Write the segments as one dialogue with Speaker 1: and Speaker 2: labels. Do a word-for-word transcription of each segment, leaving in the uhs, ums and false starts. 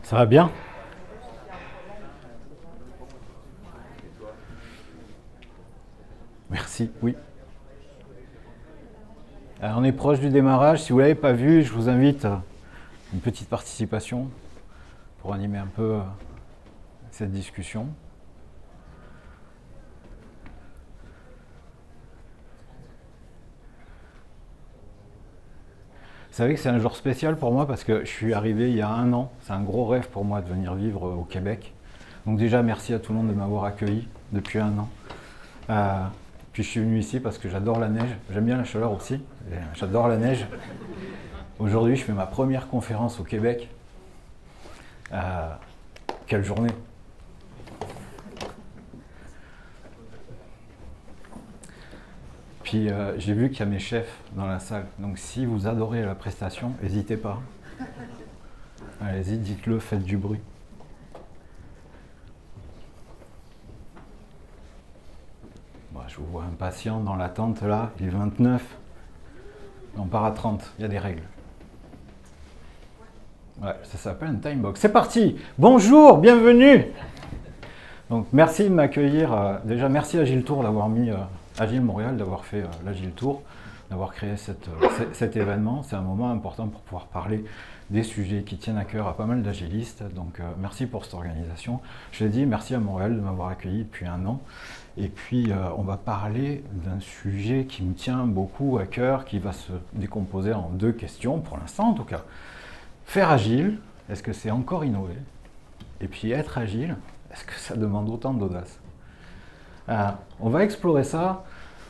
Speaker 1: Ça va bien? Merci, oui. Alors on est proche du démarrage. Si vous ne l'avez pas vu, je vous invite à une petite participation pour animer un peu cette discussion. Vous savez que c'est un jour spécial pour moi parce que je suis arrivé il y a un an. C'est un gros rêve pour moi de venir vivre au Québec. Donc déjà, merci à tout le monde de m'avoir accueilli depuis un an. Euh, puis je suis venu ici parce que j'adore la neige. J'aime bien la chaleur aussi. J'adore la neige. Aujourd'hui, je fais ma première conférence au Québec. Euh, quelle journée! Puis euh, j'ai vu qu'il y a mes chefs dans la salle. Donc si vous adorez la prestation, n'hésitez pas. Allez-y, dites-le, faites du bruit. Bon, je vous vois impatient dans l'attente là. Il est vingt-neuf. On part à trente. Il y a des règles. Ouais, ça s'appelle un time box. C'est parti! Bonjour, bienvenue! Donc merci de m'accueillir. Euh, déjà, merci à Agile Tour d'avoir mis... Euh, Agile Montréal, d'avoir fait euh, l'Agile Tour, d'avoir créé cette, euh, cet événement. C'est un moment important pour pouvoir parler des sujets qui tiennent à cœur à pas mal d'agilistes. Donc euh, merci pour cette organisation. Je l'ai dit, merci à Montréal de m'avoir accueilli depuis un an. Et puis euh, on va parler d'un sujet qui me tient beaucoup à cœur, qui va se décomposer en deux questions, pour l'instant en tout cas. Faire agile, est-ce que c'est encore innover? Et puis être agile, est-ce que ça demande autant d'audace? Euh, on va explorer ça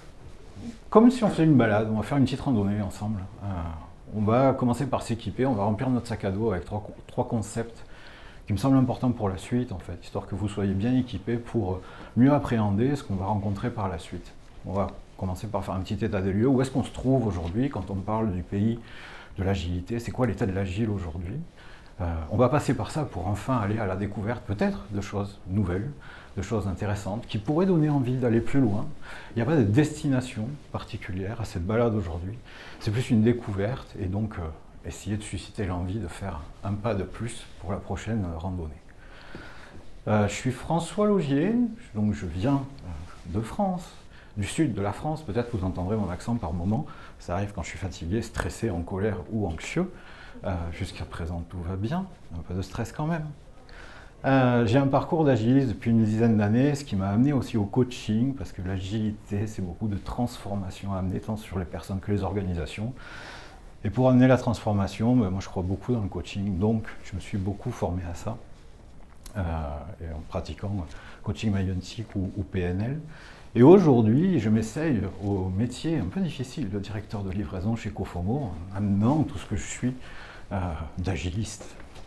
Speaker 1: comme si on faisait une balade. On va faire une petite randonnée ensemble. Euh, on va commencer par s'équiper, on va remplir notre sac à dos avec trois, trois concepts qui me semblent importants pour la suite, en fait, histoire que vous soyez bien équipés pour mieux appréhender ce qu'on va rencontrer par la suite. On va commencer par faire un petit état des lieux. Où est-ce qu'on se trouve aujourd'hui quand on parle du pays de l'agilité? C'est quoi l'état de l'agile aujourd'hui? euh, On va passer par ça pour enfin aller à la découverte peut-être de choses nouvelles, de choses intéressantes, qui pourraient donner envie d'aller plus loin. Il n'y a pas de destination particulière à cette balade aujourd'hui. C'est plus une découverte et donc euh, essayer de susciter l'envie de faire un pas de plus pour la prochaine euh, randonnée. Euh, je suis François Laugier, donc je viens euh, de France, du sud de la France. Peut-être vous entendrez mon accent par moment. Ça arrive quand je suis fatigué, stressé, en colère ou anxieux. Euh, Jusqu'à présent, tout va bien. Un peu de stress quand même. Euh, j'ai un parcours d'agiliste depuis une dizaine d'années, ce qui m'a amené aussi au coaching, parce que l'agilité, c'est beaucoup de transformation à amener, tant sur les personnes que les organisations. Et pour amener la transformation, ben, moi je crois beaucoup dans le coaching, donc je me suis beaucoup formé à ça, euh, et en pratiquant coaching Mayentic ou, ou P N L. Et aujourd'hui, je m'essaye au métier un peu difficile de directeur de livraison chez Cofomo, en amenant tout ce que je suis euh, d'agiliste.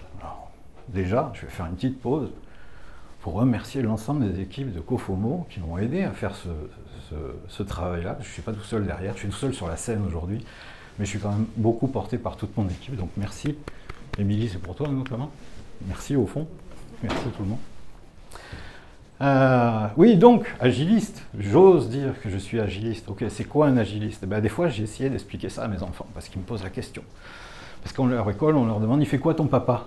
Speaker 1: Déjà, je vais faire une petite pause pour remercier l'ensemble des équipes de Cofomo qui m'ont aidé à faire ce, ce, ce travail-là. Je ne suis pas tout seul derrière, je suis tout seul sur la scène aujourd'hui, mais je suis quand même beaucoup porté par toute mon équipe, donc merci. Émilie, c'est pour toi notamment. Merci au fond. Merci tout le monde. Euh, oui, donc, agiliste. J'ose dire que je suis agiliste. Ok, c'est quoi un agiliste? Ben, des fois, j'ai essayé d'expliquer ça à mes enfants, parce qu'ils me posent la question. Parce qu'à leur école, on leur demande, il fait quoi ton papa?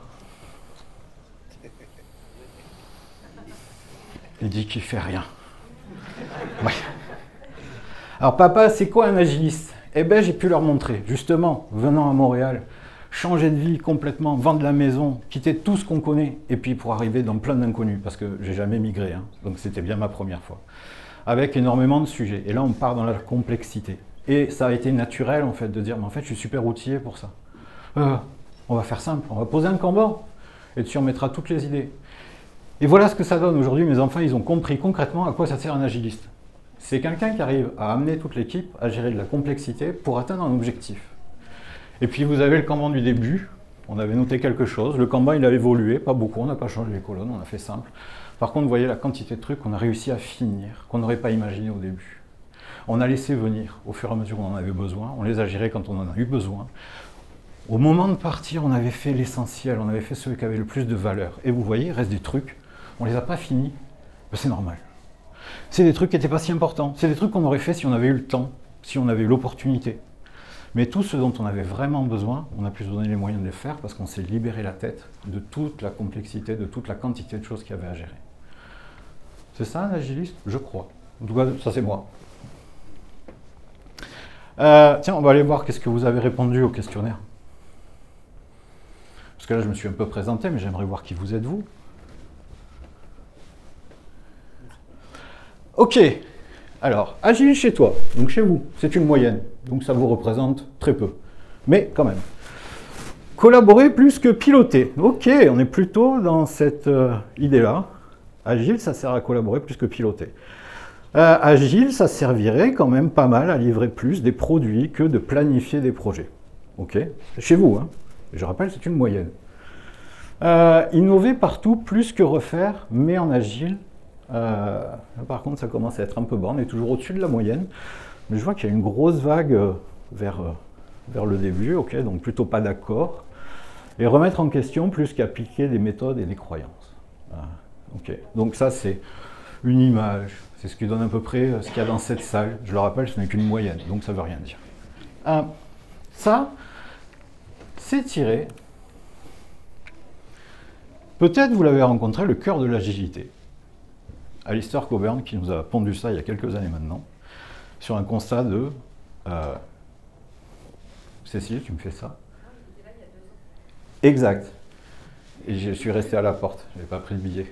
Speaker 1: Il dit qu'il fait rien. Ouais. Alors papa, c'est quoi un agiliste? Eh bien, j'ai pu leur montrer, justement, venant à Montréal, changer de vie complètement, vendre la maison, quitter tout ce qu'on connaît, et puis pour arriver dans plein d'inconnus, parce que j'ai jamais migré, hein, donc c'était bien ma première fois, avec énormément de sujets. Et là, on part dans la complexité. Et ça a été naturel, en fait, de dire, mais en fait, je suis super outillé pour ça. Euh, on va faire simple, on va poser un Kanban, et dessus on mettra toutes les idées. Et voilà ce que ça donne aujourd'hui. Mes enfants, ils ont compris concrètement à quoi ça sert un agiliste. C'est quelqu'un qui arrive à amener toute l'équipe à gérer de la complexité pour atteindre un objectif. Et puis vous avez le Kanban du début. On avait noté quelque chose. Le Kanban, il a évolué, pas beaucoup. On n'a pas changé les colonnes, on a fait simple. Par contre, vous voyez la quantité de trucs qu'on a réussi à finir, qu'on n'aurait pas imaginé au début. On a laissé venir au fur et à mesure où on en avait besoin. On les a gérés quand on en a eu besoin. Au moment de partir, on avait fait l'essentiel. On avait fait ceux qui avaient le plus de valeur. Et vous voyez, il reste des trucs. On ne les a pas finis, ben c'est normal. C'est des trucs qui n'étaient pas si importants. C'est des trucs qu'on aurait fait si on avait eu le temps, si on avait eu l'opportunité. Mais tout ce dont on avait vraiment besoin, on a pu se donner les moyens de le faire parce qu'on s'est libéré la tête de toute la complexité, de toute la quantité de choses qu'il y avait à gérer. C'est ça un agiliste? Je crois. En tout cas, ça c'est moi. Euh, tiens, on va aller voir qu'est-ce que vous avez répondu au questionnaire. Parce que là, je me suis un peu présenté, mais j'aimerais voir qui vous êtes, vous. Ok. Alors, agile chez toi, donc chez vous, c'est une moyenne. Donc ça vous représente très peu. Mais quand même. Collaborer plus que piloter. Ok, on est plutôt dans cette euh, idée-là. Agile, ça sert à collaborer plus que piloter. Euh, agile, ça servirait quand même pas mal à livrer plus des produits que de planifier des projets. Ok, chez vous, hein. Je rappelle, c'est une moyenne. Euh, innover partout plus que refaire, mais en agile. Euh, là, par contre, ça commence à être un peu bas. On est toujours au-dessus de la moyenne. Mais je vois qu'il y a une grosse vague euh, vers, euh, vers le début. Ok, donc plutôt pas d'accord. Et remettre en question plus qu'appliquer des méthodes et des croyances. Ah, ok, donc ça, c'est une image. C'est ce qui donne à peu près ce qu'il y a dans cette salle. Je le rappelle, ce n'est qu'une moyenne, donc ça ne veut rien dire. Euh, ça, c'est tiré. Peut-être vous l'avez rencontré, le cœur de l'agilité. Alistair Cockburn qui nous a pondu ça il y a quelques années maintenant, sur un constat de... Euh, Cécile, tu me fais ça? Exact. Et je suis resté à la porte, je n'avais pas pris le billet.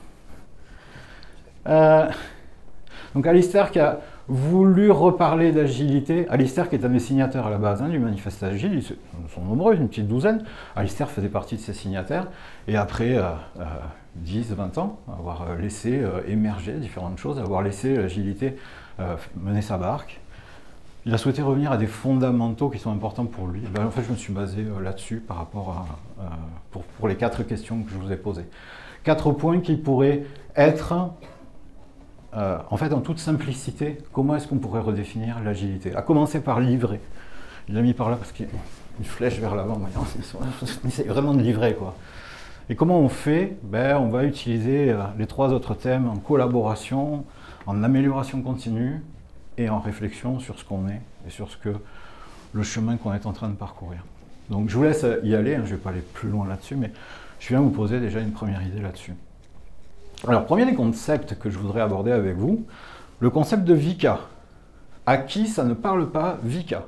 Speaker 1: Euh, donc Alistair qui a voulu reparler d'agilité. Alistair qui est un des signataires à la base hein, du manifeste agile, ils sont nombreux, une petite douzaine. Alistair faisait partie de ces signataires. Et après euh, euh, dix, vingt ans, avoir laissé euh, émerger différentes choses, avoir laissé l'agilité euh, mener sa barque, il a souhaité revenir à des fondamentaux qui sont importants pour lui. Ben, en fait, je me suis basé euh, là-dessus par rapport à, euh, pour, pour les quatre questions que je vous ai posées. Quatre points qui pourraient être... Euh, en fait, en toute simplicité, comment est-ce qu'on pourrait redéfinir l'agilité? À commencer par livrer. Il l'a mis par là parce qu'il y a une flèche vers l'avant. On essaie vraiment de livrer, quoi. Et comment on fait? Ben, on va utiliser euh, les trois autres thèmes en collaboration, en amélioration continue et en réflexion sur ce qu'on est et sur ce que le chemin qu'on est en train de parcourir. Donc, je vous laisse y aller. Hein, je ne vais pas aller plus loin là-dessus, mais je viens vous poser déjà une première idée là-dessus. Alors, premier des concepts que je voudrais aborder avec vous, le concept de V U C A. À qui ça ne parle pas V U C A?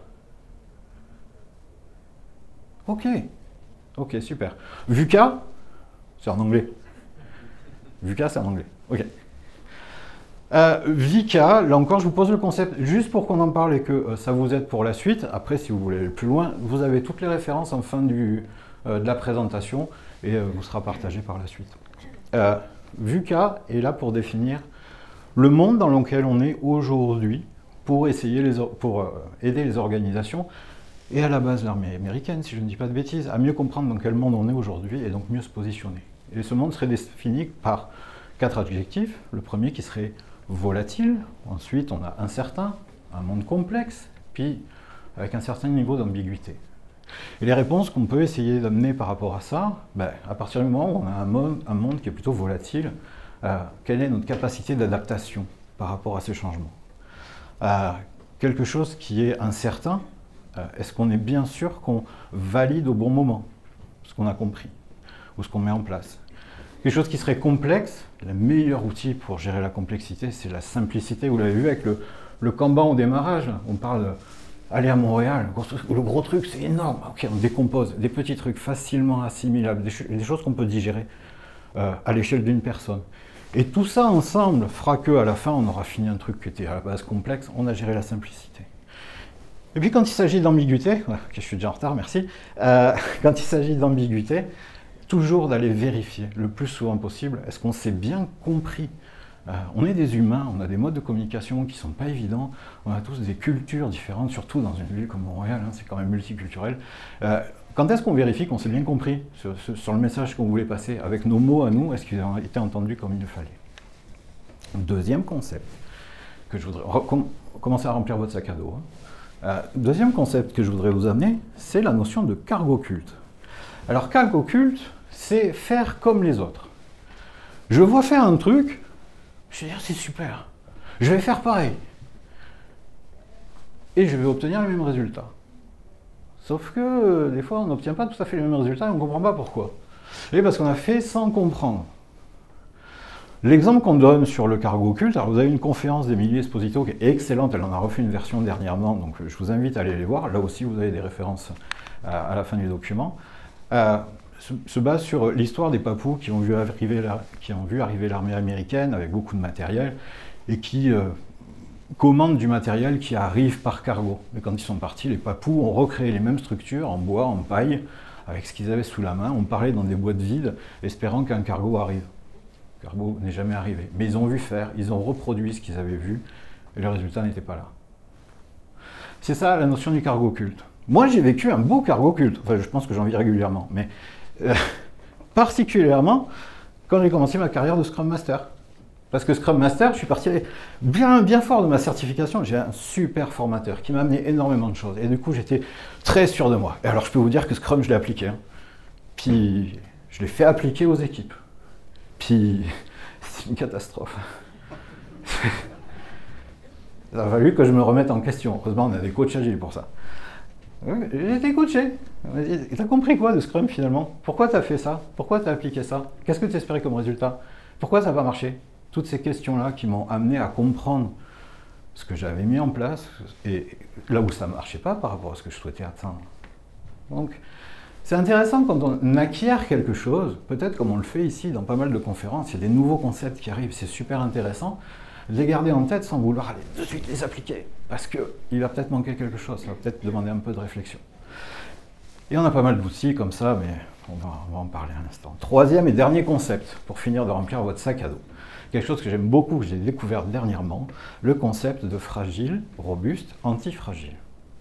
Speaker 1: Ok, ok, super. V U C A, c'est en anglais. V U C A, c'est en anglais. Ok. Euh, V U C A, là encore, je vous pose le concept juste pour qu'on en parle et que euh, ça vous aide pour la suite. Après, si vous voulez aller plus loin, vous avez toutes les références en fin du, euh, de la présentation et euh, vous sera partagé par la suite. Euh, V U C A est là pour définir le monde dans lequel on est aujourd'hui pour, essayer les, pour euh, aider les organisations et à la base l'armée américaine, si je ne dis pas de bêtises, à mieux comprendre dans quel monde on est aujourd'hui et donc mieux se positionner. Et ce monde serait défini par quatre adjectifs. Le premier qui serait volatile, ensuite on a incertain, un monde complexe, puis avec un certain niveau d'ambiguïté. Et les réponses qu'on peut essayer d'amener par rapport à ça, ben, à partir du moment où on a un monde, un monde qui est plutôt volatile, euh, quelle est notre capacité d'adaptation par rapport à ces changements? euh, Quelque chose qui est incertain, euh, est-ce qu'on est bien sûr qu'on valide au bon moment ce qu'on a compris ou ce qu'on met en place? Quelque chose qui serait complexe, le meilleur outil pour gérer la complexité, c'est la simplicité. Vous l'avez vu avec le, le Kanban au démarrage, on parle de aller à Montréal, le gros, le gros truc c'est énorme, ok, on décompose des petits trucs facilement assimilables, des, des choses qu'on peut digérer euh, à l'échelle d'une personne. Et tout ça ensemble fera qu'à la fin on aura fini un truc qui était à la base complexe, on a géré la simplicité. Et puis quand il s'agit d'ambiguïté, ouais, ok, je suis déjà en retard, merci, euh, quand il s'agit d'ambiguïté, toujours d'aller vérifier le plus souvent possible, est-ce qu'on s'est bien compris? Euh, on est des humains, on a des modes de communication qui ne sont pas évidents, on a tous des cultures différentes, surtout dans une ville comme Montréal, hein, c'est quand même multiculturel. Euh, quand est-ce qu'on vérifie qu'on s'est bien compris sur, sur le message qu'on voulait passer, avec nos mots à nous, est-ce qu'ils ont été entendus comme il le fallait? Deuxième concept, que je voudrais... Commencez à remplir votre sac à dos. Hein. Euh, deuxième concept que je voudrais vous amener, c'est la notion de cargo culte. Alors cargo culte, c'est faire comme les autres. Je vois faire un truc, je vais dire c'est super, je vais faire pareil. Et je vais obtenir le même résultat. Sauf que euh, des fois, on n'obtient pas tout à fait les mêmes résultats et on ne comprend pas pourquoi. Et parce qu'on a fait sans comprendre. L'exemple qu'on donne sur le cargo occulte, alors vous avez une conférence d'Emilie Esposito qui est excellente, elle en a refait une version dernièrement, donc je vous invite à aller les voir. Là aussi, vous avez des références à, à la fin du document. Euh, se, se base sur l'histoire des Papous qui ont vu arriver la, qui ont vu arriver l'armée américaine avec beaucoup de matériel et qui euh, commandent du matériel qui arrive par cargo. Et quand ils sont partis, les Papous ont recréé les mêmes structures en bois, en paille, avec ce qu'ils avaient sous la main. On parlait dans des boîtes vides, espérant qu'un cargo arrive. Le cargo n'est jamais arrivé. Mais ils ont vu faire, ils ont reproduit ce qu'ils avaient vu, et le résultat n'était pas là. C'est ça la notion du cargo occulte. Moi, j'ai vécu un beau cargo occulte. Enfin, je pense que j'en vis régulièrement, mais euh, particulièrement quand j'ai commencé ma carrière de Scrum Master. Parce que Scrum Master, je suis parti bien, bien fort de ma certification. J'ai un super formateur qui m'a amené énormément de choses. Et du coup, j'étais très sûr de moi. Et alors, je peux vous dire que Scrum, je l'ai appliqué. Hein. Puis, je l'ai fait appliquer aux équipes. Puis, c'est une catastrophe. Il a fallu que je me remette en question. Heureusement, on a des coachs agiles pour ça. J'ai été coaché. T'as compris quoi de Scrum finalement? Pourquoi t'as fait ça? Pourquoi t'as appliqué ça? Qu'est-ce que tu espérais comme résultat? Pourquoi ça n'a pas marché? Toutes ces questions-là qui m'ont amené à comprendre ce que j'avais mis en place et là où ça ne marchait pas par rapport à ce que je souhaitais atteindre. Donc, c'est intéressant quand on acquiert quelque chose, peut-être comme on le fait ici dans pas mal de conférences, il y a des nouveaux concepts qui arrivent, c'est super intéressant, de les garder en tête sans vouloir aller de suite les appliquer, parce qu'il va peut-être manquer quelque chose, ça va peut-être demander un peu de réflexion. Et on a pas mal d'outils comme ça, mais on va, on va en parler un instant. Troisième et dernier concept, pour finir de remplir votre sac à dos. Quelque chose que j'aime beaucoup, que j'ai découvert dernièrement, le concept de fragile, robuste, antifragile.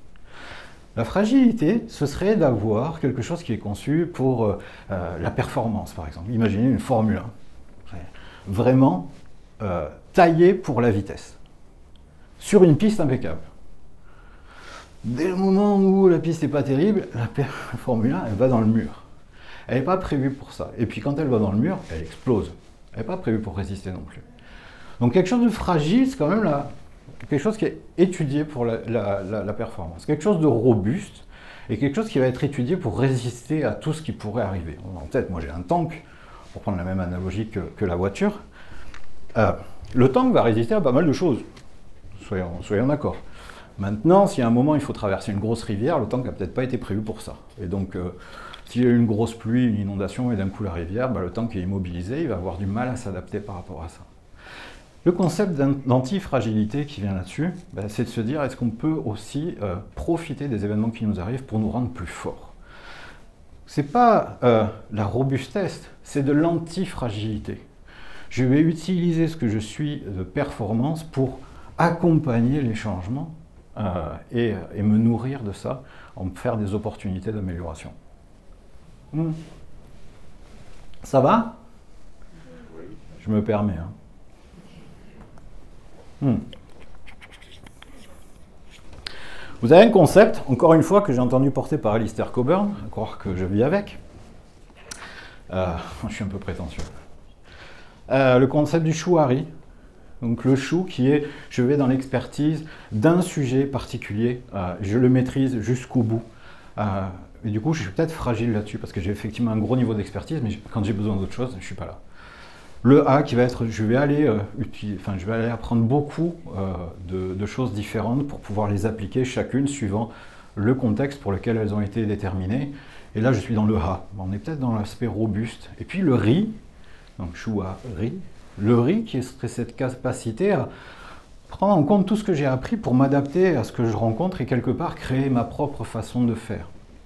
Speaker 1: La fragilité, ce serait d'avoir quelque chose qui est conçu pour euh, la performance, par exemple. Imaginez une Formule un, vraiment euh, taillée pour la vitesse, sur une piste impeccable. Dès le moment où la piste n'est pas terrible, la Formule un, elle va dans le mur. Elle n'est pas prévue pour ça. Et puis quand elle va dans le mur, elle explose. Elle n'est pas prévue pour résister non plus. Donc quelque chose de fragile, c'est quand même la, quelque chose qui est étudié pour la, la, la, la performance. Quelque chose de robuste et quelque chose qui va être étudié pour résister à tout ce qui pourrait arriver. En tête, moi j'ai un tank, pour prendre la même analogie que, que la voiture. Euh, le tank va résister à pas mal de choses, soyons, soyons d'accord. Maintenant, si à un moment il faut traverser une grosse rivière, le tank n'a peut-être pas été prévu pour ça. Et donc, euh, s'il y a eu une grosse pluie, une inondation et d'un coup la rivière, bah, le tank est immobilisé, il va avoir du mal à s'adapter par rapport à ça. Le concept d'antifragilité qui vient là-dessus, bah, c'est de se dire, est-ce qu'on peut aussi euh, profiter des événements qui nous arrivent pour nous rendre plus forts? C'est pas euh, la robustesse, c'est de l'antifragilité. Je vais utiliser ce que je suis de performance pour accompagner les changements euh, et, et me nourrir de ça, en me faire des opportunités d'amélioration. Hmm. Ça va? Je me permets. Hein. Hmm. Vous avez un concept, encore une fois, que j'ai entendu porter par Alistair Cockburn, à croire que je vis avec. Euh, je suis un peu prétentieux. Euh, le concept du chouari. Donc le chou qui est, je vais dans l'expertise d'un sujet particulier, euh, je le maîtrise jusqu'au bout. Euh, et du coup, je suis peut-être fragile là-dessus parce que j'ai effectivement un gros niveau d'expertise, mais quand j'ai besoin d'autre chose, je ne suis pas là. Le A qui va être, je vais aller, euh, utiliser, enfin, je vais aller apprendre beaucoup euh, de, de choses différentes pour pouvoir les appliquer chacune suivant le contexte pour lequel elles ont été déterminées. Et là, je suis dans le A. On est peut-être dans l'aspect robuste. Et puis le riz, donc choua, riz. Le riz qui serait cette capacité à prendre en compte tout ce que j'ai appris pour m'adapter à ce que je rencontre et quelque part créer ma propre façon de faire.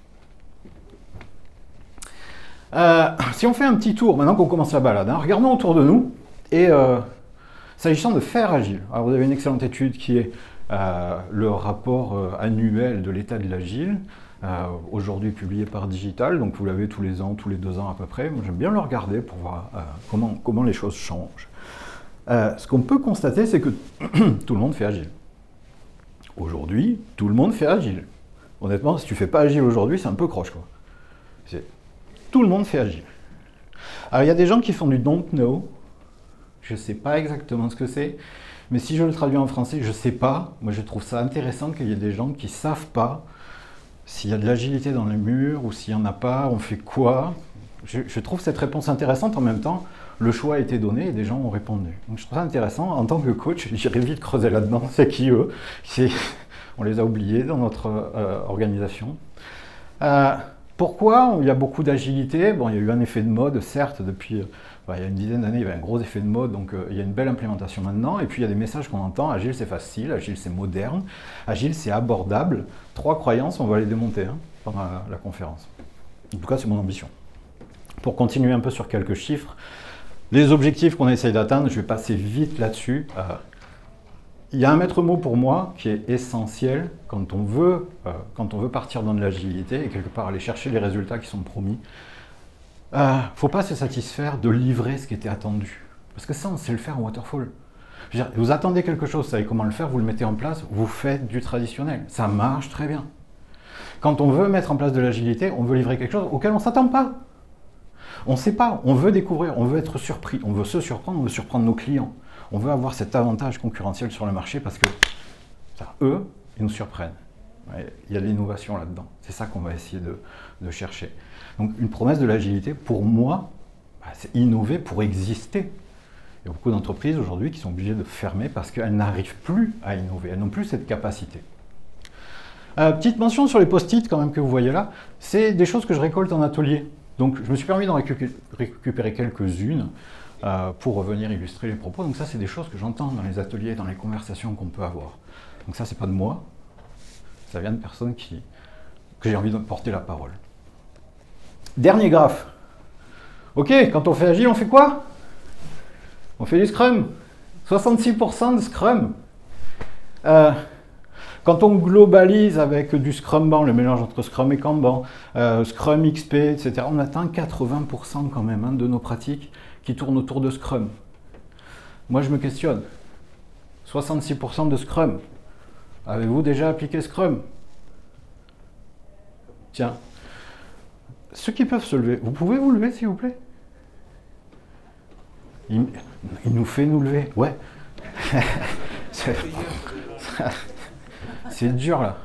Speaker 1: Euh, si on fait un petit tour, maintenant qu'on commence la balade, hein, regardons autour de nous, et euh, s'agissant de faire agile, alors vous avez une excellente étude qui est euh, le rapport euh, annuel de l'état de l'agile, euh, aujourd'hui publié par Digital, donc vous l'avez tous les ans, tous les deux ans à peu près. Moi j'aime bien le regarder pour voir euh, comment, comment les choses changent. Euh, ce qu'on peut constater, c'est que tout le monde fait agile. Aujourd'hui, tout le monde fait agile. Honnêtement, si tu ne fais pas agile aujourd'hui, c'est un peu croche, quoi. Tout le monde fait agile. Alors, il y a des gens qui font du don't know. Je ne sais pas exactement ce que c'est, mais si je le traduis en français, je ne sais pas. Moi, je trouve ça intéressant qu'il y ait des gens qui ne savent pas s'il y a de l'agilité dans les murs ou s'il n'y en a pas, on fait quoi? je, je trouve cette réponse intéressante. En même temps, le choix a été donné et des gens ont répondu. Donc je trouve ça intéressant. En tant que coach, j'irai vite creuser là-dedans. C'est qui eux? On les a oubliés dans notre euh, organisation. Euh, pourquoi il y a beaucoup d'agilité? Bon, il y a eu un effet de mode, certes, depuis euh, bah, il y a une dizaine d'années, il y avait un gros effet de mode, donc euh, il y a une belle implémentation maintenant. Et puis il y a des messages qu'on entend, agile c'est facile, agile c'est moderne, agile c'est abordable. Trois croyances, on va les démonter hein, pendant la, la conférence. En tout cas, c'est mon ambition. Pour continuer un peu sur quelques chiffres, les objectifs qu'on essaye d'atteindre, je vais passer vite là-dessus. Euh, il y a un maître mot pour moi qui est essentiel quand on veut, euh, quand on veut partir dans de l'agilité et quelque part aller chercher les résultats qui sont promis. Il ne faut pas se satisfaire de livrer ce qui était attendu. Parce que ça, on sait le faire en waterfall. Je veux dire, vous attendez quelque chose, vous savez comment le faire, vous le mettez en place, vous faites du traditionnel. Ça marche très bien. Quand on veut mettre en place de l'agilité, on veut livrer quelque chose auquel on ne s'attend pas. On ne sait pas, on veut découvrir, on veut être surpris, on veut se surprendre, on veut surprendre nos clients. On veut avoir cet avantage concurrentiel sur le marché parce que ça, eux, ils nous surprennent. Ouais, il y a de l'innovation là-dedans. C'est ça qu'on va essayer de, de chercher. Donc une promesse de l'agilité, pour moi, bah, c'est innover pour exister. Il y a beaucoup d'entreprises aujourd'hui qui sont obligées de fermer parce qu'elles n'arrivent plus à innover, elles n'ont plus cette capacité. Euh, petite mention sur les post-it quand même que vous voyez là, c'est des choses que je récolte en atelier. Donc je me suis permis d'en récupérer quelques-unes euh, pour revenir illustrer les propos. Donc ça, c'est des choses que j'entends dans les ateliers, dans les conversations qu'on peut avoir. Donc ça, c'est pas de moi, ça vient de personnes qui, que j'ai envie de porter la parole. Dernier graphe. Ok, quand on fait agile, on fait quoi? On fait du Scrum. soixante-six pour cent de Scrum. Euh, quand on globalise avec du Scrumban, le mélange entre Scrum et Kanban, euh, Scrum X P, et cetera, on atteint quatre-vingts pour cent quand même hein, de nos pratiques qui tournent autour de Scrum. Moi, je me questionne. soixante-six pour cent de Scrum. Avez-vous déjà appliqué Scrum? Tiens. Ceux qui peuvent se lever, vous pouvez vous lever s'il vous plaît? il, il nous fait nous lever. Ouais. C'est dur là.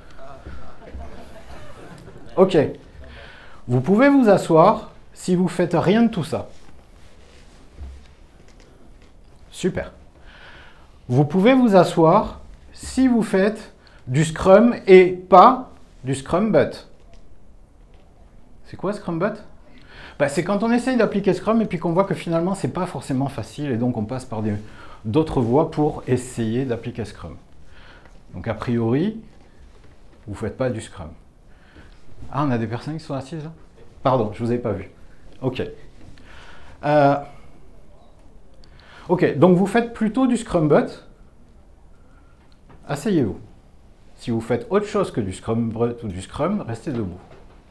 Speaker 1: Ok. Vous pouvez vous asseoir si vous faites rien de tout ça. Super. Vous pouvez vous asseoir si vous faites du Scrum et pas du Scrum But. C'est quoi Scrum But? Bah, c'est quand on essaye d'appliquer Scrum et puis qu'on voit que finalement c'est pas forcément facile et donc on passe par d'autres voies pour essayer d'appliquer Scrum. Donc a priori, vous ne faites pas du Scrum. Ah, on a des personnes qui sont assises là? Pardon, je ne vous avais pas vu. Ok. Euh, ok, donc vous faites plutôt du Scrum But. Asseyez-vous. Si vous faites autre chose que du Scrum But ou du Scrum, restez debout.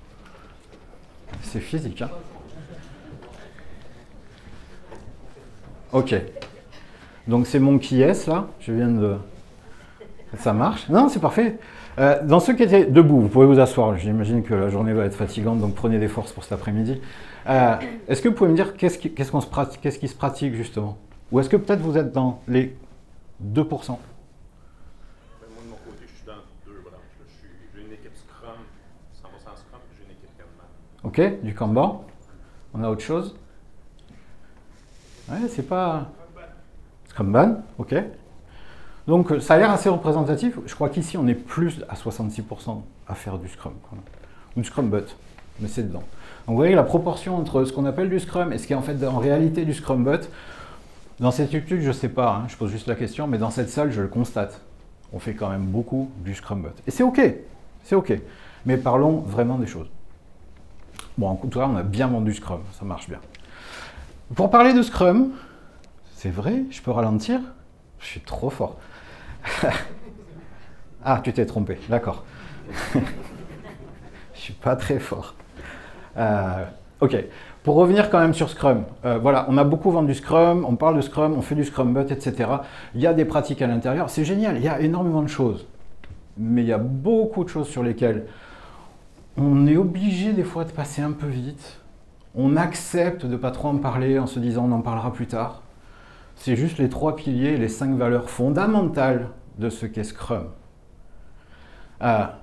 Speaker 1: C'est physique, hein? Ok. Donc c'est mon qui est là. Je viens de... Ça marche? Non, c'est parfait. Euh, dans ceux qui étaient debout, vous pouvez vous asseoir. J'imagine que la journée va être fatigante, donc prenez des forces pour cet après-midi. Euh, est-ce que vous pouvez me dire qu'est-ce qui, qu'est-ce qu'on se pratique, qu'est-ce qui se pratique justement? Ou est-ce que peut-être vous êtes dans les deux pour cent?
Speaker 2: Moi, de mon côté, je suis dans deux branches. J'ai une équipe Scrum, cent pour cent Scrum, et j'ai une équipe Kanban.
Speaker 1: Ok, du Kanban. On a autre chose? Ouais, c'est pas... Scrumban, ok. Donc ça a l'air assez représentatif. Je crois qu'ici, on est plus à soixante-six pour cent à faire du Scrum. Ou du Scrum But, mais c'est dedans. Donc vous voyez la proportion entre ce qu'on appelle du Scrum et ce qui est en fait en réalité du Scrum But. Dans cette étude, je ne sais pas, hein, je pose juste la question, mais dans cette salle, je le constate. On fait quand même beaucoup du Scrum But. Et c'est ok, c'est ok. Mais parlons vraiment des choses. Bon, en tout cas, on a bien vendu Scrum, ça marche bien. Pour parler de Scrum, c'est vrai, je peux ralentir? Je suis trop fort. Ah, tu t'es trompé, d'accord. Je suis pas très fort. Euh, ok, pour revenir quand même sur Scrum, euh, voilà, on a beaucoup vendu Scrum, on parle de Scrum, on fait du Scrum But, et cetera. Il y a des pratiques à l'intérieur, c'est génial, il y a énormément de choses. Mais il y a beaucoup de choses sur lesquelles on est obligé des fois de passer un peu vite. On accepte de ne pas trop en parler en se disant on en parlera plus tard. C'est juste les trois piliers, les cinq valeurs fondamentales de ce qu'est Scrum. Euh,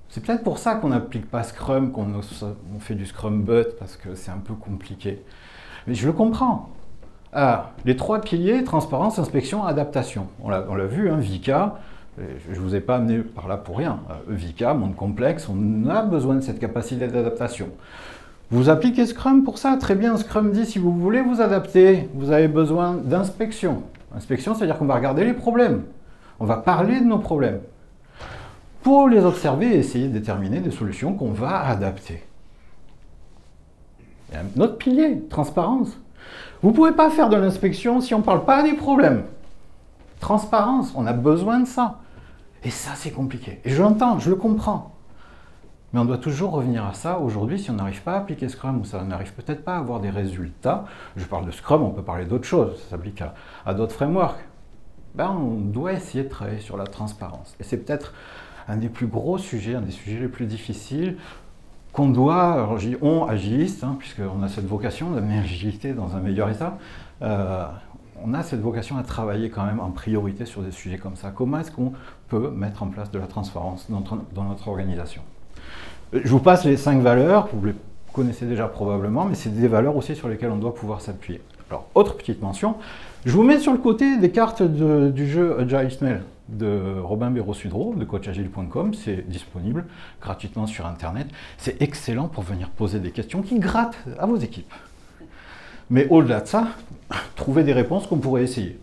Speaker 1: C'est peut-être pour ça qu'on n'applique pas Scrum, qu'on on fait du Scrum But, parce que c'est un peu compliqué. Mais je le comprends. Ah, les trois piliers, transparence, inspection, adaptation. On l'a vu, hein, V I C A, je ne vous ai pas amené par là pour rien. V I C A, monde complexe, on a besoin de cette capacité d'adaptation. Vous appliquez Scrum pour ça, très bien, Scrum dit si vous voulez vous adapter, vous avez besoin d'inspection. Inspection, c'est-à-dire qu'on va regarder les problèmes, on va parler de nos problèmes, pour les observer et essayer de déterminer des solutions qu'on va adapter. Il y a un autre pilier, transparence. Vous ne pouvez pas faire de l'inspection si on ne parle pas des problèmes. Transparence, on a besoin de ça. Et ça, c'est compliqué. Et je l'entends, je le comprends. Mais on doit toujours revenir à ça. Aujourd'hui, si on n'arrive pas à appliquer Scrum, ou ça n'arrive peut-être pas à avoir des résultats, je parle de Scrum, on peut parler d'autres choses, ça s'applique à, à d'autres frameworks, ben, on doit essayer de travailler sur la transparence. Et c'est peut-être un des plus gros sujets, un des sujets les plus difficiles, qu'on doit, alors je dis on, agiliste, hein, puisqu'on a cette vocation d'amener l'agilité dans un meilleur état, euh, on a cette vocation à travailler quand même en priorité sur des sujets comme ça. Comment est-ce qu'on peut mettre en place de la transparence dans notre, dans notre organisation? Je vous passe les cinq valeurs, vous les connaissez déjà probablement, mais c'est des valeurs aussi sur lesquelles on doit pouvoir s'appuyer. Alors, autre petite mention, je vous mets sur le côté des cartes de, du jeu Agile Smell de Robin Béraud-Sudreau, de coach agile point com, c'est disponible gratuitement sur Internet. C'est excellent pour venir poser des questions qui grattent à vos équipes. Mais au-delà de ça, trouver des réponses qu'on pourrait essayer.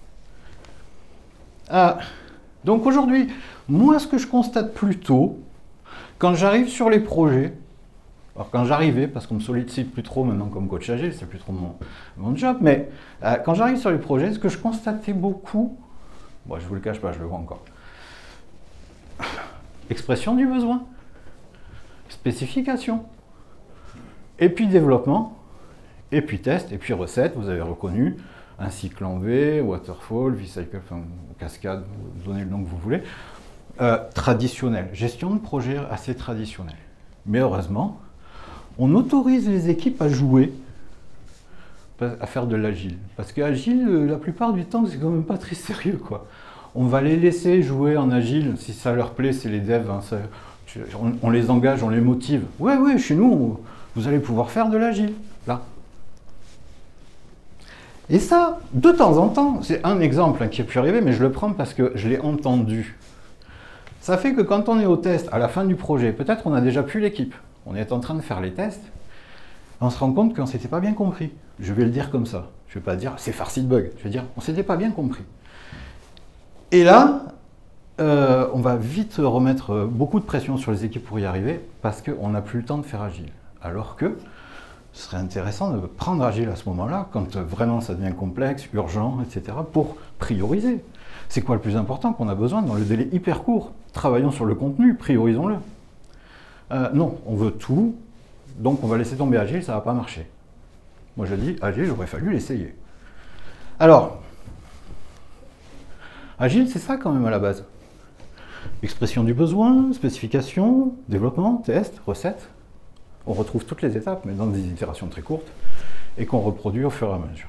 Speaker 1: Ah, donc aujourd'hui, moi ce que je constate plutôt, quand j'arrive sur les projets, alors quand j'arrivais, parce qu'on me sollicite plus trop maintenant comme coach agile, c'est plus trop mon, mon job, mais euh, quand j'arrive sur les projets, ce que je constatais beaucoup, bon, je vous le cache pas, je le vois encore, expression du besoin, spécification, et puis développement, et puis test, et puis recette, vous avez reconnu, un cycle en V, waterfall, V-cycle, enfin, cascade, vous donnez le nom que vous voulez, euh, traditionnel, gestion de projet assez traditionnel. Mais heureusement, on autorise les équipes à jouer, à faire de l'agile. Parce que agile, la plupart du temps, c'est quand même pas très sérieux, quoi. On va les laisser jouer en agile, si ça leur plaît, c'est les devs, hein, ça, on, on les engage, on les motive. Ouais, ouais, chez nous, on, vous allez pouvoir faire de l'agile, là. Et ça, de temps en temps, c'est un exemple hein, qui a pu arriver, mais je le prends parce que je l'ai entendu. Ça fait que quand on est au test, à la fin du projet, peut-être on a déjà plus l'équipe, on est en train de faire les tests, on se rend compte qu'on ne s'était pas bien compris. Je vais le dire comme ça. Je ne vais pas dire c'est farci de bugs. Je vais dire on ne s'était pas bien compris. Et là, euh, on va vite remettre beaucoup de pression sur les équipes pour y arriver parce qu'on n'a plus le temps de faire agile. Alors que ce serait intéressant de prendre agile à ce moment-là, quand vraiment ça devient complexe, urgent, et cetera, pour prioriser. C'est quoi le plus important qu'on a besoin dans le délai hyper court? Travaillons sur le contenu, priorisons-le. Euh, non, on veut tout, donc on va laisser tomber agile, ça ne va pas marcher. Moi je dis, agile, j'aurais fallu l'essayer. Alors, agile, c'est ça quand même à la base. Expression du besoin, spécification, développement, test, recette. On retrouve toutes les étapes, mais dans des itérations très courtes, et qu'on reproduit au fur et à mesure.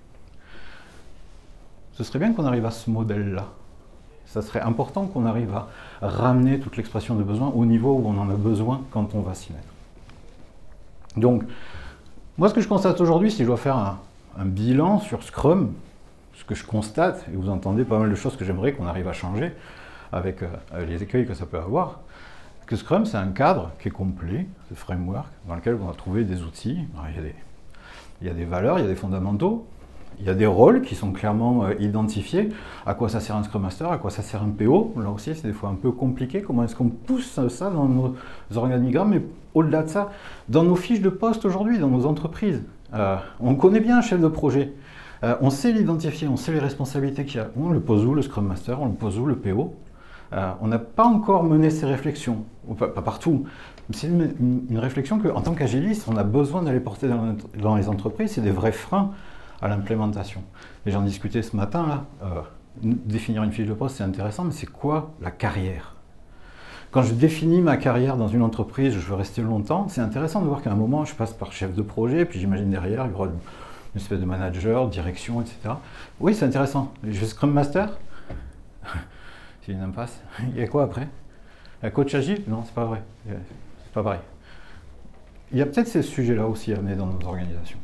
Speaker 1: Ce serait bien qu'on arrive à ce modèle-là. Ça serait important qu'on arrive à ramener toute l'expression de besoin au niveau où on en a besoin quand on va s'y mettre. Donc, moi ce que je constate aujourd'hui, si je dois faire un, un bilan sur Scrum, ce que je constate, et vous entendez pas mal de choses que j'aimerais qu'on arrive à changer avec euh, les écueils que ça peut avoir, que Scrum c'est un cadre qui est complet, ce framework, dans lequel on va trouver des outils, alors, il, y a des, il y a des valeurs, il y a des fondamentaux, il y a des rôles qui sont clairement euh, identifiés. À quoi ça sert un Scrum Master, à quoi ça sert un P O? Là aussi, c'est des fois un peu compliqué. Comment est-ce qu'on pousse ça dans nos organigrammes? Mais au-delà de ça, dans nos fiches de poste aujourd'hui, dans nos entreprises, euh, on connaît bien un chef de projet. Euh, on sait l'identifier, on sait les responsabilités qu'il y a. On le pose où, le Scrum Master? On le pose où, le P O? euh, On n'a pas encore mené ces réflexions. Pas, pas partout. C'est une, une, une réflexion qu'en tant qu'agiliste, on a besoin d'aller porter dans, dans les entreprises. C'est des vrais freins à l'implémentation. Et j'en discutais ce matin, là, euh, définir une fiche de poste, c'est intéressant, mais c'est quoi la carrière? Quand je définis ma carrière dans une entreprise, je veux rester longtemps, c'est intéressant de voir qu'à un moment, je passe par chef de projet, puis j'imagine derrière, il y aura une espèce de manager, direction, et cetera. Oui, c'est intéressant. Je fais Scrum Master, c'est une impasse. Il y a quoi après? La coach agile? Non, c'est pas vrai. C'est pas vrai. Il y a peut-être ces sujets-là aussi à amener dans nos organisations.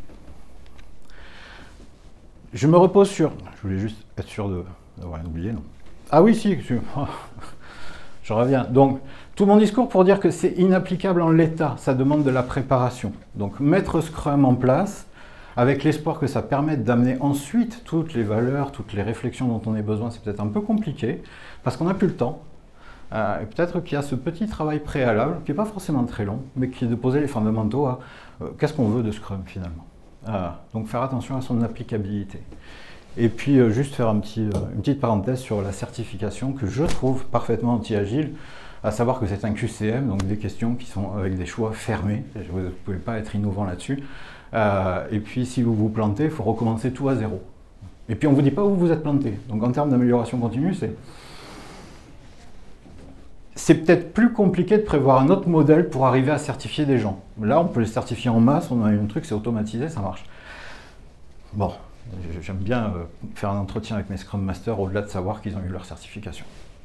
Speaker 1: Je me repose sur... Je voulais juste être sûr d'avoir rien oublié, non? Ah oui, si, je, je reviens. Donc, tout mon discours pour dire que c'est inapplicable en l'état. Ça demande de la préparation. Donc, mettre Scrum en place, avec l'espoir que ça permette d'amener ensuite toutes les valeurs, toutes les réflexions dont on a besoin, c'est peut-être un peu compliqué, parce qu'on n'a plus le temps. Euh, et peut-être qu'il y a ce petit travail préalable, qui n'est pas forcément très long, mais qui est de poser les fondamentaux à euh, qu'est-ce qu'on veut de Scrum finalement. Euh, donc faire attention à son applicabilité. Et puis euh, juste faire un petit, euh, une petite parenthèse sur la certification que je trouve parfaitement anti-agile, à savoir que c'est un Q C M, donc des questions qui sont avec des choix fermés, vous ne pouvez pas être innovant là-dessus. Euh, et puis si vous vous plantez, il faut recommencer tout à zéro. Et puis on ne vous dit pas où vous êtes planté. Donc en termes d'amélioration continue, c'est... C'est peut-être plus compliqué de prévoir un autre modèle pour arriver à certifier des gens. Là, on peut les certifier en masse, on a un truc, c'est automatisé, ça marche. Bon, j'aime bien euh, faire un entretien avec mes Scrum Masters au-delà de savoir qu'ils ont eu leur certification.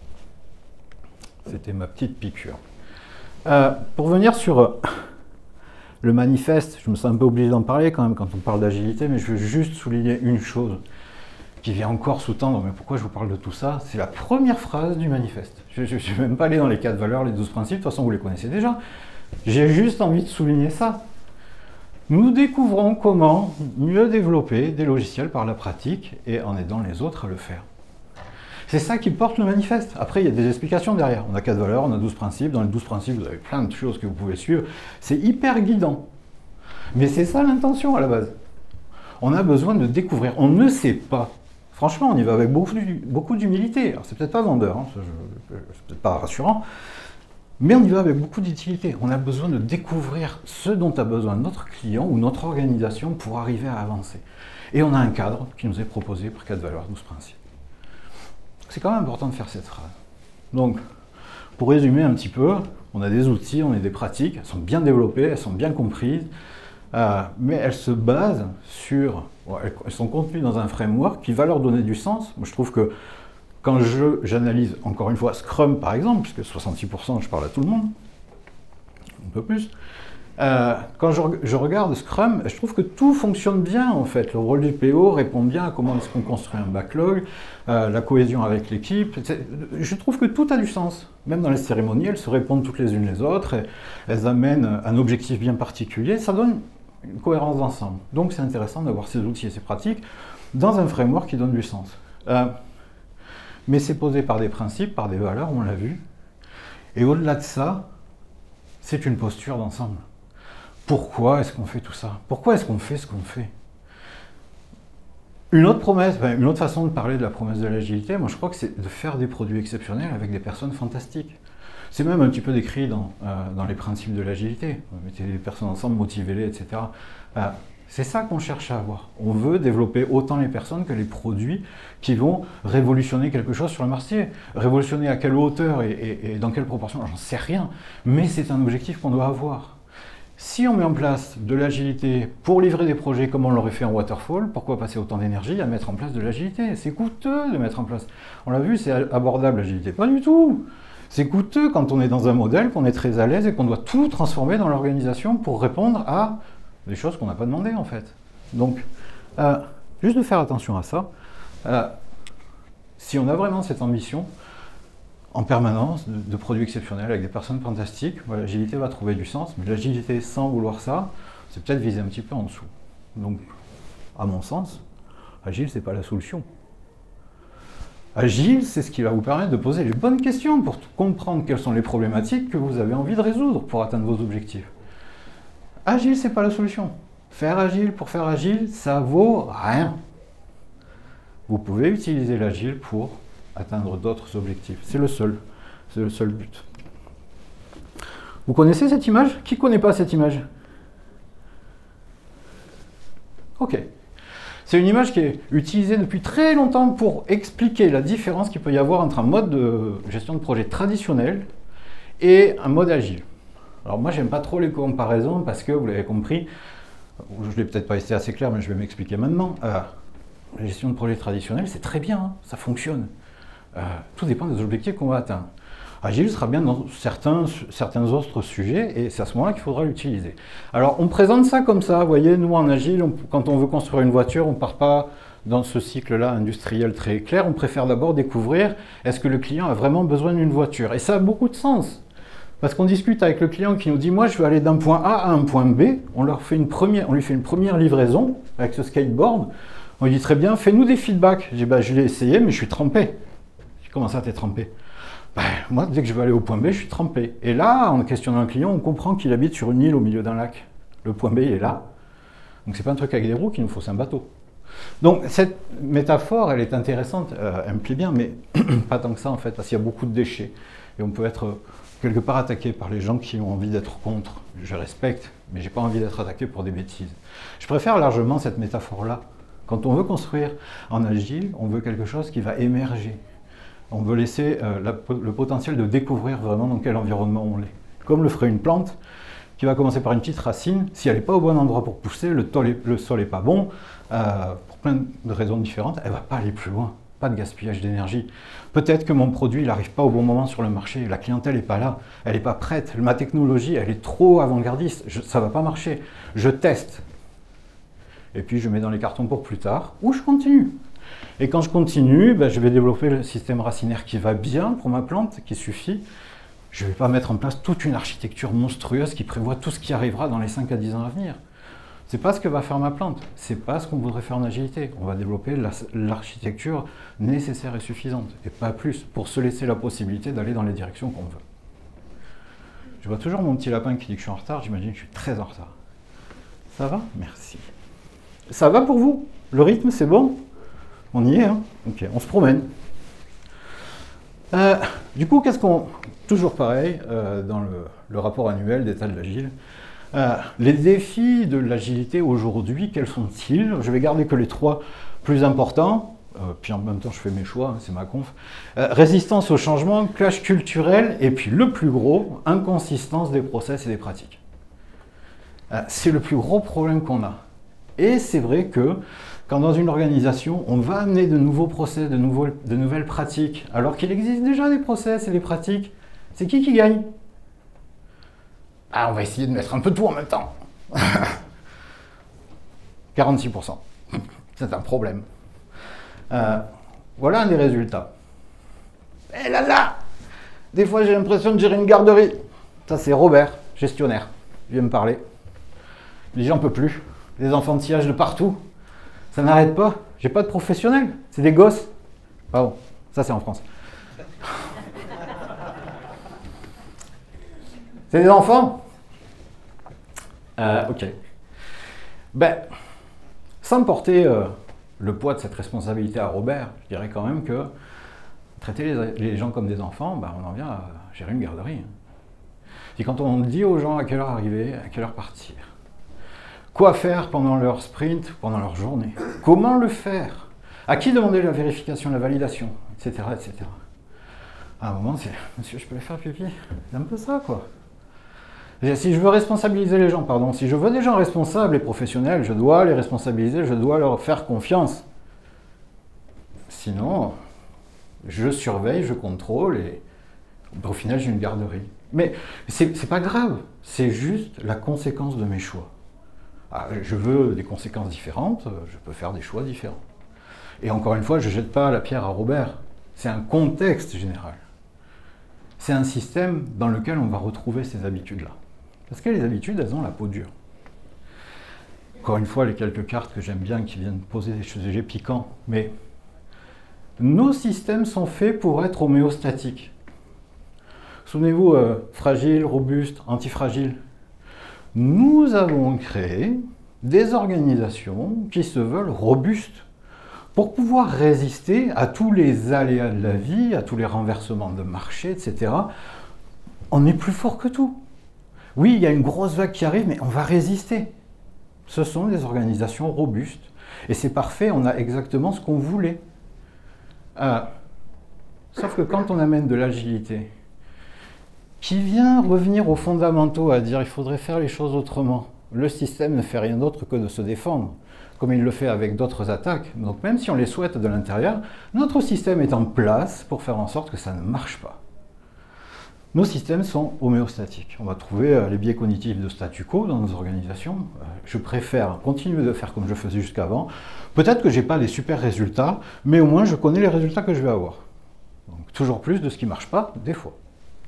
Speaker 1: C'était ma petite piqûre. Euh, pour venir sur euh, le manifeste, je me sens un peu obligé d'en parler quand même quand on parle d'agilité, mais je veux juste souligner une chose qui vient encore sous-tendre, mais pourquoi je vous parle de tout ça? C'est la première phrase du manifeste. Je ne vais même pas aller dans les quatre valeurs, les douze principes, de toute façon vous les connaissez déjà. J'ai juste envie de souligner ça. Nous découvrons comment mieux développer des logiciels par la pratique et en aidant les autres à le faire. C'est ça qui porte le manifeste. Après, il y a des explications derrière. On a quatre valeurs, on a douze principes. Dans les douze principes, vous avez plein de choses que vous pouvez suivre. C'est hyper guidant. Mais c'est ça l'intention à la base. On a besoin de découvrir. On ne sait pas. Franchement, on y va avec beaucoup, beaucoup d'humilité. Alors, c'est peut-être pas vendeur, hein, c'est peut-être pas rassurant, mais on y va avec beaucoup d'utilité. On a besoin de découvrir ce dont a besoin notre client ou notre organisation pour arriver à avancer. Et on a un cadre qui nous est proposé pour quatre valeurs, douze principes. C'est quand même important de faire cette phrase. Donc, pour résumer un petit peu, on a des outils, on a des pratiques, elles sont bien développées, elles sont bien comprises, euh, mais elles se basent sur... Elles sont contenues dans un framework qui va leur donner du sens. Moi, je trouve que quand j'analyse, encore une fois, Scrum par exemple, puisque soixante-six pour cent je parle à tout le monde, un peu plus, euh, quand je, je regarde Scrum, je trouve que tout fonctionne bien en fait. Le rôle du P O répond bien à comment est-ce qu'on construit un backlog, euh, la cohésion avec l'équipe. Je trouve que tout a du sens. Même dans les cérémonies, elles se répondent toutes les unes les autres, et elles amènent un objectif bien particulier. Ça donne une cohérence d'ensemble. Donc c'est intéressant d'avoir ces outils et ces pratiques dans un framework qui donne du sens. Euh, mais c'est posé par des principes, par des valeurs, on l'a vu. Et au-delà de ça, c'est une posture d'ensemble. Pourquoi est-ce qu'on fait tout ça? Pourquoi est-ce qu'on fait ce qu'on fait? Une autre promesse, enfin, une autre façon de parler de la promesse de l'agilité, moi je crois que c'est de faire des produits exceptionnels avec des personnes fantastiques. C'est même un petit peu décrit dans, euh, dans les principes de l'agilité. Mettez les personnes ensemble, motivez-les, et cetera. Euh, c'est ça qu'on cherche à avoir. On veut développer autant les personnes que les produits qui vont révolutionner quelque chose sur le marché. Révolutionner à quelle hauteur et, et, et dans quelle proportion, j'en sais rien. Mais c'est un objectif qu'on doit avoir. Si on met en place de l'agilité pour livrer des projets comme on l'aurait fait en waterfall, pourquoi passer autant d'énergie à mettre en place de l'agilité? C'est coûteux de mettre en place. On l'a vu, c'est abordable l'agilité. Pas du tout. C'est coûteux quand on est dans un modèle, qu'on est très à l'aise et qu'on doit tout transformer dans l'organisation pour répondre à des choses qu'on n'a pas demandées en fait. Donc, euh, juste de faire attention à ça. Euh, si on a vraiment cette ambition en permanence de, de produits exceptionnels avec des personnes fantastiques, voilà, l'agilité va trouver du sens, mais l'agilité sans vouloir ça, c'est peut-être viser un petit peu en dessous. Donc, à mon sens, agile, c'est pas la solution. Agile, c'est ce qui va vous permettre de poser les bonnes questions pour comprendre quelles sont les problématiques que vous avez envie de résoudre pour atteindre vos objectifs. Agile, c'est pas la solution. Faire agile pour faire agile, ça vaut rien. Vous pouvez utiliser l'agile pour atteindre d'autres objectifs. C'est le seul. C'est le seul but. Vous connaissez cette image? Qui ne connaît pas cette image? Ok. C'est une image qui est utilisée depuis très longtemps pour expliquer la différence qu'il peut y avoir entre un mode de gestion de projet traditionnel et un mode agile. Alors moi, j'aime pas trop les comparaisons parce que, vous l'avez compris, je ne l'ai peut-être pas été assez clair, mais je vais m'expliquer maintenant. Euh, la gestion de projet traditionnelle, c'est très bien, hein, ça fonctionne. Euh, tout dépend des objectifs qu'on va atteindre. Agile sera bien dans certains, certains autres sujets, et c'est à ce moment-là qu'il faudra l'utiliser. Alors, on présente ça comme ça, vous voyez, nous en Agile, on, quand on veut construire une voiture, on ne part pas dans ce cycle-là industriel très clair, on préfère d'abord découvrir, est-ce que le client a vraiment besoin d'une voiture? Et ça a beaucoup de sens. Parce qu'on discute avec le client qui nous dit « moi je veux aller d'un point A à un point B », on, leur fait une première, on lui fait une première livraison avec ce skateboard, on lui dit « très bien, fais-nous des feedbacks ». Je dis bah, « je l'ai essayé mais je suis trempé ». Je dis « comment ça t'es trempé ?» Ben, moi, dès que je veux aller au point B, je suis trempé. Et là, en questionnant un client, on comprend qu'il habite sur une île au milieu d'un lac. Le point B, il est là. Donc c'est pas un truc avec des roues qu'il nous faut, c'est un bateau. Donc cette métaphore, elle est intéressante, euh, elle me plaît bien, mais pas tant que ça en fait, parce qu'il y a beaucoup de déchets. Et on peut être quelque part attaqué par les gens qui ont envie d'être contre. Je respecte, mais j'ai pas envie d'être attaqué pour des bêtises. Je préfère largement cette métaphore-là. Quand on veut construire en agile, on veut quelque chose qui va émerger. On veut laisser euh, la, le potentiel de découvrir vraiment dans quel environnement on est. Comme le ferait une plante qui va commencer par une petite racine. Si elle n'est pas au bon endroit pour pousser, le, est, le sol n'est pas bon, euh, pour plein de raisons différentes, elle ne va pas aller plus loin. Pas de gaspillage d'énergie. Peut-être que mon produit n'arrive pas au bon moment sur le marché, la clientèle n'est pas là, elle n'est pas prête, ma technologie elle est trop avant-gardiste, je, ça ne va pas marcher. Je teste. Et puis je mets dans les cartons pour plus tard, ou je continue. Et quand je continue, ben, je vais développer le système racinaire qui va bien pour ma plante, qui suffit. Je ne vais pas mettre en place toute une architecture monstrueuse qui prévoit tout ce qui arrivera dans les cinq à dix ans à venir. Ce n'est pas ce que va faire ma plante, ce n'est pas ce qu'on voudrait faire en agilité. On va développer l'architecture nécessaire et suffisante, et pas plus, pour se laisser la possibilité d'aller dans les directions qu'on veut. Je vois toujours mon petit lapin qui dit que je suis en retard, j'imagine que je suis très en retard. Ça va? Merci. Ça va pour vous? Le rythme, c'est bon? On y est, hein? Ok, on se promène. Euh, du coup, qu'est-ce qu'on... Toujours pareil, euh, dans le, le rapport annuel d'état de l'agile. Euh, les défis de l'agilité aujourd'hui, quels sont-ils? Je vais garder que les trois plus importants, euh, puis en même temps je fais mes choix, hein, c'est ma conf. Euh, résistance au changement, clash culturel, et puis le plus gros, inconsistance des process et des pratiques. Euh, c'est le plus gros problème qu'on a. Et c'est vrai que quand dans une organisation, on va amener de nouveaux process, de, nouveaux, de nouvelles pratiques, alors qu'il existe déjà des process et des pratiques, c'est qui qui gagne? Ah, on va essayer de mettre un peu de tout en même temps. quarante-six pour cent. C'est un problème. Euh, voilà un des résultats. Et là là! Des fois, j'ai l'impression de gérer une garderie. Ça, c'est Robert, gestionnaire. Il vient me parler. Les gens ne peuvent plus. Les enfants de sillage de partout. Ça n'arrête pas. J'ai pas de professionnels. C'est des gosses. Pardon. Ça, c'est en France. C'est des enfants. Euh, ok. Ben, sans porter euh, le poids de cette responsabilité à Robert, je dirais quand même que traiter les, les gens comme des enfants, ben, on en vient à gérer une garderie. Et quand on dit aux gens à quelle heure arriver, à quelle heure partir, quoi faire pendant leur sprint, pendant leur journée, comment le faire, à qui demander la vérification, la validation, et cetera, et cetera. À un moment, c'est « Monsieur, je peux les faire pipi ?» C'est un peu ça, quoi. Et si je veux responsabiliser les gens, pardon, si je veux des gens responsables et professionnels, je dois les responsabiliser, je dois leur faire confiance. Sinon, je surveille, je contrôle et au final, j'ai une garderie. Mais c'est pas grave, c'est juste la conséquence de mes choix. Ah, je veux des conséquences différentes, je peux faire des choix différents. Et encore une fois, je ne jette pas la pierre à Robert, c'est un contexte général. C'est un système dans lequel on va retrouver ces habitudes-là. Parce que les habitudes, elles ont la peau dure. Encore une fois, les quelques cartes que j'aime bien qui viennent poser des sujets piquants, mais nos systèmes sont faits pour être homéostatiques. Souvenez-vous, euh, fragile, robuste, antifragile. Nous avons créé des organisations qui se veulent robustes pour pouvoir résister à tous les aléas de la vie, à tous les renversements de marché, et cetera. On est plus fort que tout. Oui, il y a une grosse vague qui arrive, mais on va résister. Ce sont des organisations robustes. Et c'est parfait, on a exactement ce qu'on voulait. Euh, sauf que quand on amène de l'agilité, qui vient revenir aux fondamentaux, à dire il faudrait faire les choses autrement, le système ne fait rien d'autre que de se défendre, comme il le fait avec d'autres attaques. Donc même si on les souhaite de l'intérieur, notre système est en place pour faire en sorte que ça ne marche pas. nos systèmes sont homéostatiques. On va trouver euh, les biais cognitifs de statu quo dans nos organisations. Euh, je préfère continuer de faire comme je faisais jusqu'avant. Peut-être que je n'ai pas les super résultats, mais au moins je connais les résultats que je vais avoir. Donc, toujours plus de ce qui ne marche pas, des fois.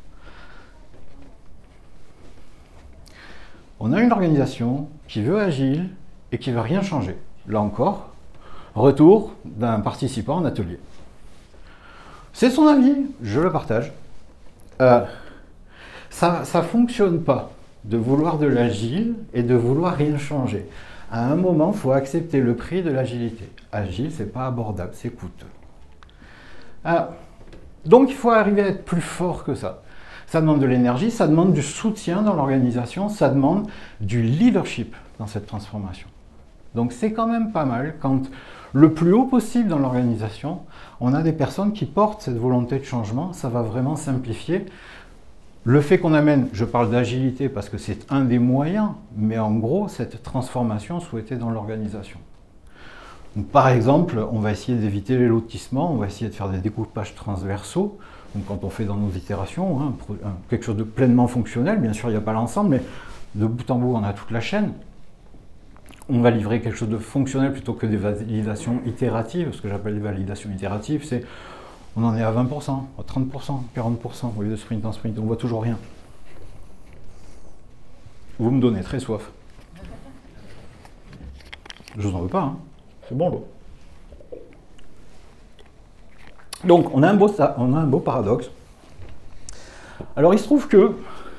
Speaker 1: On a une organisation qui veut agile et qui ne veut rien changer. Là encore, retour d'un participant en atelier. C'est son avis, je le partage. Euh, ça ne fonctionne pas de vouloir de l'agile et de vouloir rien changer. À un moment, il faut accepter le prix de l'agilité. Agile, ce n'est pas abordable, c'est coûteux. Euh, donc, il faut arriver à être plus fort que ça. Ça demande de l'énergie, ça demande du soutien dans l'organisation, ça demande du leadership dans cette transformation. Donc, c'est quand même pas mal quand, le plus haut possible dans l'organisation, on a des personnes qui portent cette volonté de changement, ça va vraiment simplifier. Le fait qu'on amène, je parle d'agilité parce que c'est un des moyens, mais en gros, cette transformation souhaitée dans l'organisation. Par exemple, on va essayer d'éviter les lotissements, on va essayer de faire des découpages transversaux. Donc quand on fait dans nos itérations, hein, quelque chose de pleinement fonctionnel, bien sûr il n'y a pas l'ensemble, mais de bout en bout on a toute la chaîne. On va livrer quelque chose de fonctionnel plutôt que des validations itératives. Ce que j'appelle les validations itératives, c'est on en est à vingt pour cent, à trente pour cent, quarante pour cent au lieu de sprint en sprint, on ne voit toujours rien. Vous me donnez très soif. Je vous en veux pas, hein. C'est bon l'eau. Donc on a, un beau, on a un beau paradoxe. Alors il se trouve que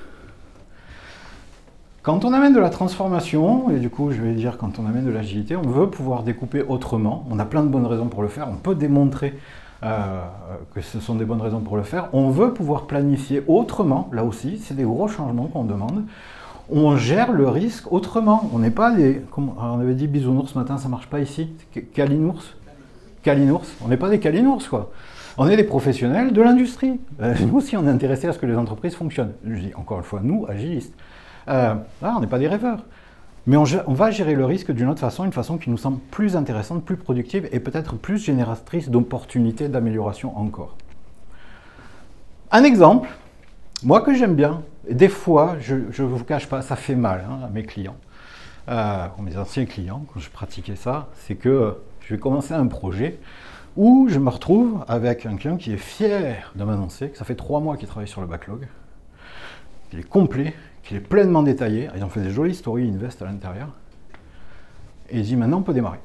Speaker 1: quand on amène de la transformation, et du coup je vais dire quand on amène de l'agilité, on veut pouvoir découper autrement. On a plein de bonnes raisons pour le faire, on peut démontrer euh, que ce sont des bonnes raisons pour le faire. On veut pouvoir planifier autrement, là aussi, c'est des gros changements qu'on demande. On gère le risque autrement. On n'est pas des, comme on avait dit bisounours ce matin, ça marche pas ici, calinours, calinours. On n'est pas des calinours quoi. On est des professionnels de l'industrie. Euh, nous aussi, on est intéressés à ce que les entreprises fonctionnent. Je dis encore une fois, nous, agilistes. Euh, là, on n'est pas des rêveurs. Mais on, on va gérer le risque d'une autre façon, une façon qui nous semble plus intéressante, plus productive et peut-être plus génératrice d'opportunités d'amélioration encore. Un exemple, moi que j'aime bien, des fois, je ne vous cache pas, ça fait mal hein, à mes clients, euh, à mes anciens clients, quand je pratiquais ça, c'est que je vais commencer un projet où je me retrouve avec un client qui est fier de m'annoncer que ça fait trois mois qu'il travaille sur le backlog, qu'il est complet, qu'il est pleinement détaillé, ils ont fait des jolies stories invest à l'intérieur, et il dit maintenant on peut démarrer.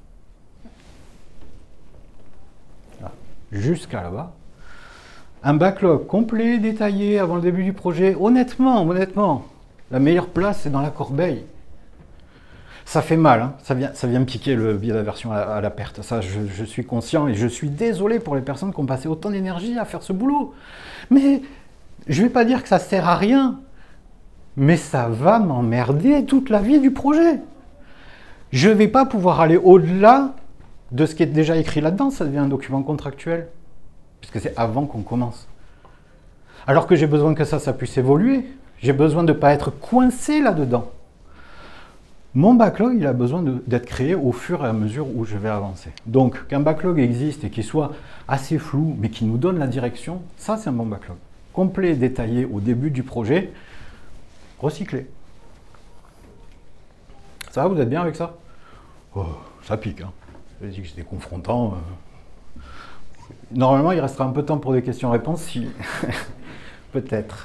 Speaker 1: Jusqu'à là-bas. Un backlog complet, détaillé avant le début du projet, honnêtement, honnêtement, la meilleure place c'est dans la corbeille. Ça fait mal, hein. ça, vient, ça vient me piquer le biais d'aversion à, à la perte. Ça, je, je suis conscient et je suis désolé pour les personnes qui ont passé autant d'énergie à faire ce boulot. Mais je ne vais pas dire que ça ne sert à rien, mais ça va m'emmerder toute la vie du projet. Je ne vais pas pouvoir aller au-delà de ce qui est déjà écrit là-dedans, ça devient un document contractuel, puisque c'est avant qu'on commence. Alors que j'ai besoin que ça, ça puisse évoluer. J'ai besoin de ne pas être coincé là-dedans. Mon backlog, il a besoin d'être créé au fur et à mesure où je vais avancer. Donc, qu'un backlog existe et qu'il soit assez flou, mais qui nous donne la direction, ça, c'est un bon backlog. Complet, détaillé au début du projet, recyclé. Ça va, vous êtes bien avec ça? Oh, ça pique, hein. J'ai dit que c'était confrontant. Euh... Normalement, il restera un peu de temps pour des questions-réponses, si... Peut-être.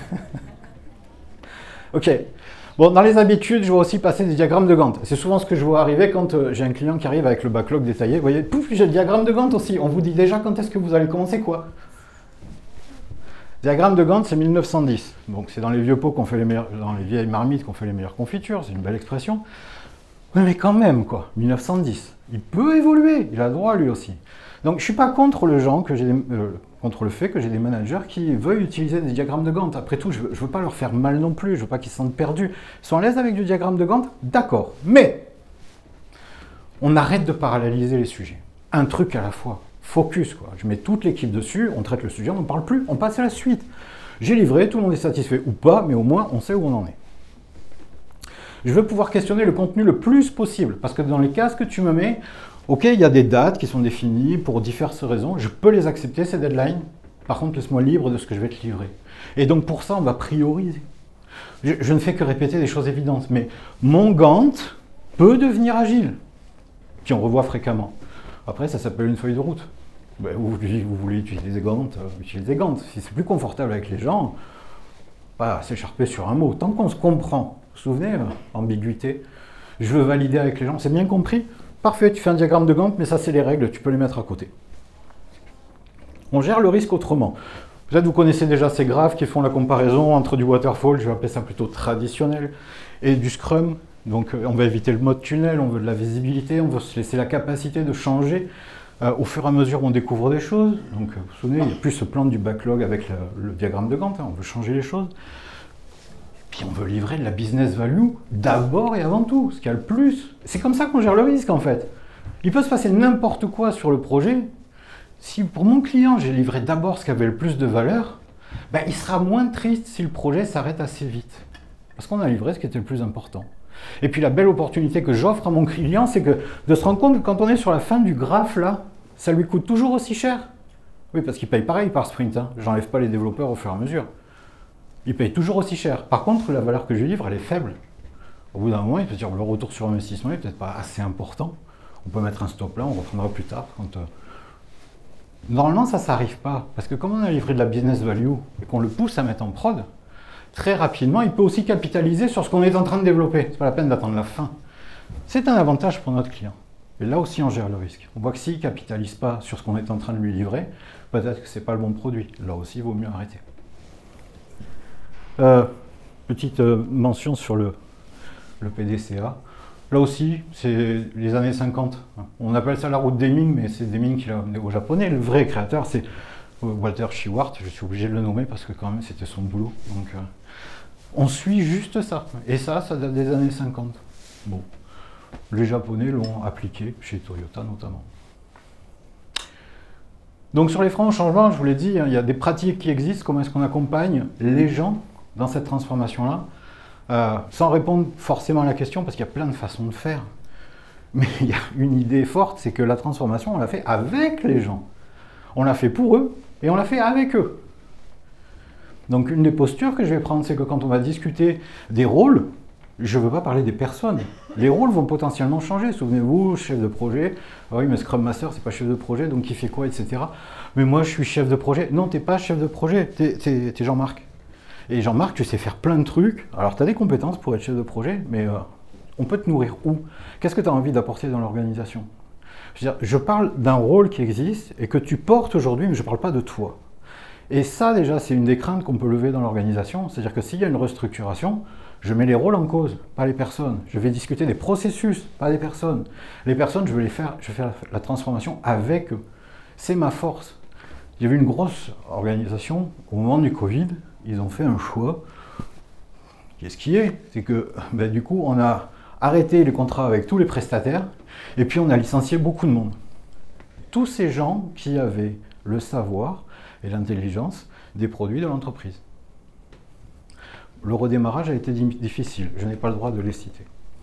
Speaker 1: Ok. Bon, dans les habitudes, je vois aussi passer des diagrammes de Gantt. C'est souvent ce que je vois arriver quand euh, j'ai un client qui arrive avec le backlog détaillé. Vous voyez, pouf, j'ai le diagramme de Gantt aussi. On vous dit déjà quand est-ce que vous allez commencer quoi. Diagramme de Gantt, c'est mille neuf cent dix. Donc c'est dans les vieux pots qu'on fait les meilleurs, dans les vieilles marmites qu'on fait les meilleures confitures. C'est une belle expression. Oui, mais quand même, quoi. mille neuf cent dix. Il peut évoluer. Il a le droit lui aussi. Donc je ne suis pas contre le genre que j'ai, euh, contre le fait que j'ai des managers qui veulent utiliser des diagrammes de Gantt. Après tout, je ne veux pas leur faire mal non plus, je ne veux pas qu'ils se sentent perdus. Ils sont à l'aise avec du diagramme de Gantt, d'accord. Mais on arrête de paralléliser les sujets. Un truc à la fois. Focus, quoi. Je mets toute l'équipe dessus, on traite le sujet, on n'en parle plus, on passe à la suite. J'ai livré, tout le monde est satisfait ou pas, mais au moins on sait où on en est. Je veux pouvoir questionner le contenu le plus possible, parce que dans les cases que tu me mets, ok, il y a des dates qui sont définies pour diverses raisons, je peux les accepter, ces deadlines, Par contre, laisse-moi libre de ce que je vais te livrer. Et donc pour ça, on va prioriser. Je, je ne fais que répéter des choses évidentes, mais mon Gantt peut devenir agile, puis on revoit fréquemment. Après, ça s'appelle une feuille de route. Ben, vous, vous voulez utiliser Gantt, euh, utilisez Gantt. Si c'est plus confortable avec les gens, pas s'écharper sur un mot. Tant qu'on se comprend, vous vous souvenez, euh, ambiguïté, je veux valider avec les gens, c'est bien compris? Parfait, tu fais un diagramme de Gantt, mais ça c'est les règles, tu peux les mettre à côté. On gère le risque autrement. Peut-être vous connaissez déjà ces graphes qui font la comparaison entre du waterfall, je vais appeler ça plutôt traditionnel, et du scrum. Donc on va éviter le mode tunnel, on veut de la visibilité, on veut se laisser la capacité de changer euh, au fur et à mesure où on découvre des choses. Donc vous vous souvenez, il n'y a plus ce plan du backlog avec le, le diagramme de Gantt, hein, on veut changer les choses. Puis on veut livrer de la business value d'abord et avant tout, ce qu'il y a le plus. C'est comme ça qu'on gère le risque en fait. Il peut se passer n'importe quoi sur le projet. Si pour mon client, j'ai livré d'abord ce qui avait le plus de valeur, ben, il sera moins triste si le projet s'arrête assez vite. Parce qu'on a livré ce qui était le plus important. Et puis la belle opportunité que j'offre à mon client, c'est que de se rendre compte que quand on est sur la fin du graphe, là, ça lui coûte toujours aussi cher. Oui, parce qu'il paye pareil par sprint. Hein. J'enlève pas les développeurs au fur et à mesure. Il paye toujours aussi cher. Par contre, la valeur que je livre, elle est faible. Au bout d'un moment, il peut dire le retour sur investissement n'est peut-être pas assez important. On peut mettre un stop là, on reprendra plus tard. Quand, euh... Normalement, ça, ça n'arrive pas. Parce que comme on a livré de la business value et qu'on le pousse à mettre en prod, très rapidement, il peut aussi capitaliser sur ce qu'on est en train de développer. C'est pas la peine d'attendre la fin. C'est un avantage pour notre client. Et là aussi, on gère le risque. On voit que s'il ne capitalise pas sur ce qu'on est en train de lui livrer, peut-être que ce n'est pas le bon produit. Là aussi, il vaut mieux arrêter. Euh, petite euh, mention sur le, le P D C A. Là aussi, c'est les années cinquante. On appelle ça la route Deming, mais c'est Deming qui l'a amené au japonais. Le vrai créateur, c'est Walter Shewhart. Je suis obligé de le nommer parce que quand même, c'était son boulot. Donc, euh, on suit juste ça. Et ça, ça date des années cinquante. Bon, les Japonais l'ont appliqué, chez Toyota notamment. Donc sur les freins au changement, je vous l'ai dit, hein, il y a des pratiques qui existent. Comment est-ce qu'on accompagne les gens dans cette transformation-là, euh, sans répondre forcément à la question, parce qu'il y a plein de façons de faire. Mais il y a une idée forte, c'est que la transformation, on l'a fait avec les gens. On l'a fait pour eux, et on l'a fait avec eux. Donc une des postures que je vais prendre, c'est que quand on va discuter des rôles, je ne veux pas parler des personnes. Les rôles vont potentiellement changer. Souvenez-vous, chef de projet, ah oui, mais Scrum Master, c'est pas chef de projet, donc il fait quoi, et cetera. Mais moi, je suis chef de projet. Non, tu n'es pas chef de projet, tu es, es Jean-Marc. Et Jean-Marc, tu sais faire plein de trucs. Alors, tu as des compétences pour être chef de projet, mais euh, on peut te nourrir où? Qu'est-ce que tu as envie d'apporter dans l'organisation? je, je parle d'un rôle qui existe et que tu portes aujourd'hui, mais je ne parle pas de toi. Et ça, déjà, c'est une des craintes qu'on peut lever dans l'organisation. C'est-à-dire que s'il y a une restructuration, je mets les rôles en cause, pas les personnes. Je vais discuter des processus, pas des personnes. Les personnes, je vais les faire, je vais faire la transformation avec eux. C'est ma force. J'ai vu une grosse organisation, au moment du Covid, ils ont fait un choix. Qu'est-ce qui est? C'est que ben, du coup, on a arrêté les contrats avec tous les prestataires et puis on a licencié beaucoup de monde. Tous ces gens qui avaient le savoir et l'intelligence des produits de l'entreprise. Le redémarrage a été difficile, je n'ai pas le droit de les citer.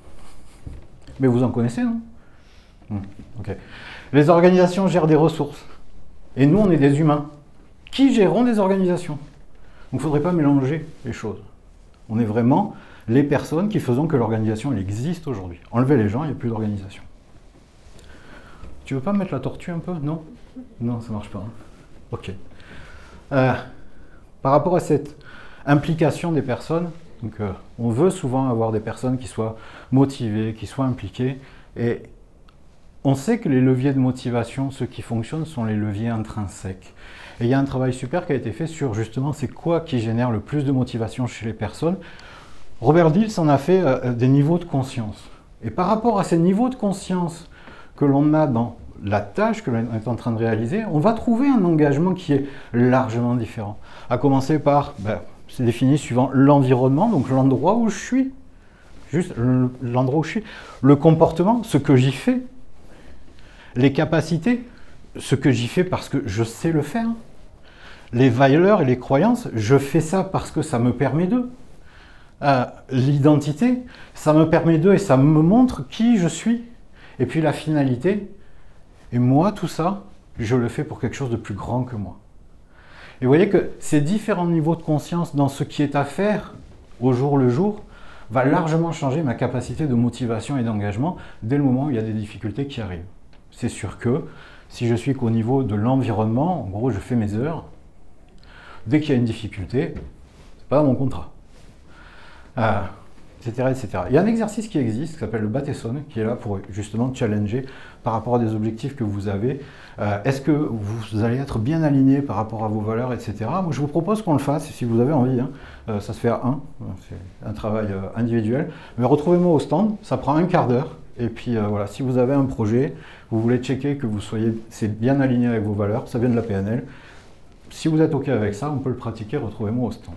Speaker 1: Mais vous en connaissez, non? Hum, okay. Les organisations gèrent des ressources. Et nous, on est des humains. Qui géreront des organisations? Donc il ne faudrait pas mélanger les choses. On est vraiment les personnes qui faisons que l'organisation elle existe aujourd'hui. Enlevez les gens, il n'y a plus d'organisation. Tu veux pas mettre la tortue un peu? Non? Non, ça ne marche pas. Hein. Ok. Euh, par rapport à cette implication des personnes, donc, euh, on veut souvent avoir des personnes qui soient motivées, qui soient impliquées, et on sait que les leviers de motivation, ceux qui fonctionnent, sont les leviers intrinsèques. Et il y a un travail super qui a été fait sur justement c'est quoi qui génère le plus de motivation chez les personnes. Robert Dills en a fait euh, des niveaux de conscience. Et par rapport à ces niveaux de conscience que l'on a dans la tâche que l'on est en train de réaliser, on va trouver un engagement qui est largement différent. À commencer par, ben, c'est défini suivant l'environnement, donc l'endroit où je suis, juste l'endroit où je suis, le comportement, ce que j'y fais, les capacités, ce que j'y fais parce que je sais le faire, les valeurs et les croyances, je fais ça parce que ça me permet d'eux. Euh, L'identité, ça me permet d'eux et ça me montre qui je suis. Et puis la finalité, et moi tout ça, je le fais pour quelque chose de plus grand que moi. Et vous voyez que ces différents niveaux de conscience dans ce qui est à faire au jour le jour va largement changer ma capacité de motivation et d'engagement dès le moment où il y a des difficultés qui arrivent. C'est sûr que si je suis qu'au niveau de l'environnement, en gros je fais mes heures, dès qu'il y a une difficulté, c'est pas dans mon contrat. Euh, etc., et cetera. Il y a un exercice qui existe qui s'appelle le Bateson, qui est là pour justement challenger par rapport à des objectifs que vous avez. Euh, Est-ce que vous allez être bien aligné par rapport à vos valeurs, et cetera. Moi, je vous propose qu'on le fasse, si vous avez envie. Hein. Euh, ça se fait à un, c'est un travail euh, individuel. Mais retrouvez-moi au stand, ça prend un quart d'heure. Et puis euh, voilà, si vous avez un projet, vous voulez checker que vous soyez c'est bien aligné avec vos valeurs, ça vient de la P N L. Si vous êtes OK avec ça, on peut le pratiquer, retrouvez-moi au stand.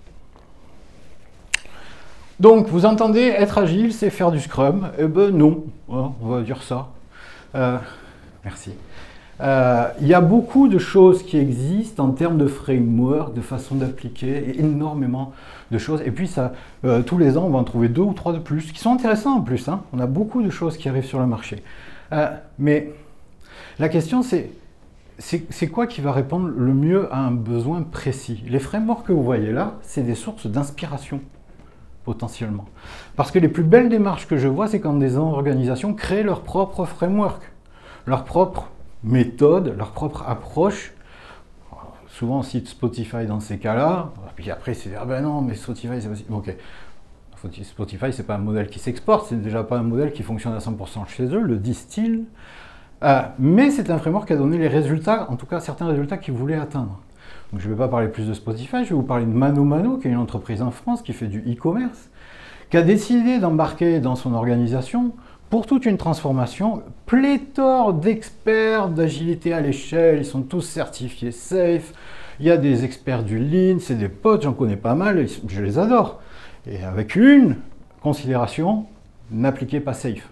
Speaker 1: Donc, vous entendez, être agile, c'est faire du Scrum. Eh ben non, hein, on va dire ça. Euh, merci. Euh, il y a beaucoup de choses qui existent en termes de framework, de façon d'appliquer, et énormément de choses. Et puis, ça, euh, tous les ans, on va en trouver deux ou trois de plus, qui sont intéressants en plus. Hein. On a beaucoup de choses qui arrivent sur le marché. Euh, mais la question, c'est c'est quoi qui va répondre le mieux à un besoin précis? Les frameworks que vous voyez là, c'est des sources d'inspiration. Potentiellement. Parce que les plus belles démarches que je vois, c'est quand des organisations créent leur propre framework, leur propre méthode, leur propre approche. Souvent on cite Spotify dans ces cas-là, puis après c'est ah ben non, mais Spotify c'est aussi. Ok. Spotify c'est pas un modèle qui s'exporte, c'est déjà pas un modèle qui fonctionne à cent pour cent chez eux, le disent-ils. Euh, mais c'est un framework qui a donné les résultats, en tout cas certains résultats qu'ils voulaient atteindre. Donc, je ne vais pas parler plus de Spotify, je vais vous parler de Mano Mano, qui est une entreprise en France qui fait du e-commerce, qui a décidé d'embarquer dans son organisation pour toute une transformation, pléthore d'experts d'agilité à l'échelle, ils sont tous certifiés safe, il y a des experts du Lean, c'est des potes, j'en connais pas mal, je les adore. Et avec une considération, n'appliquez pas safe.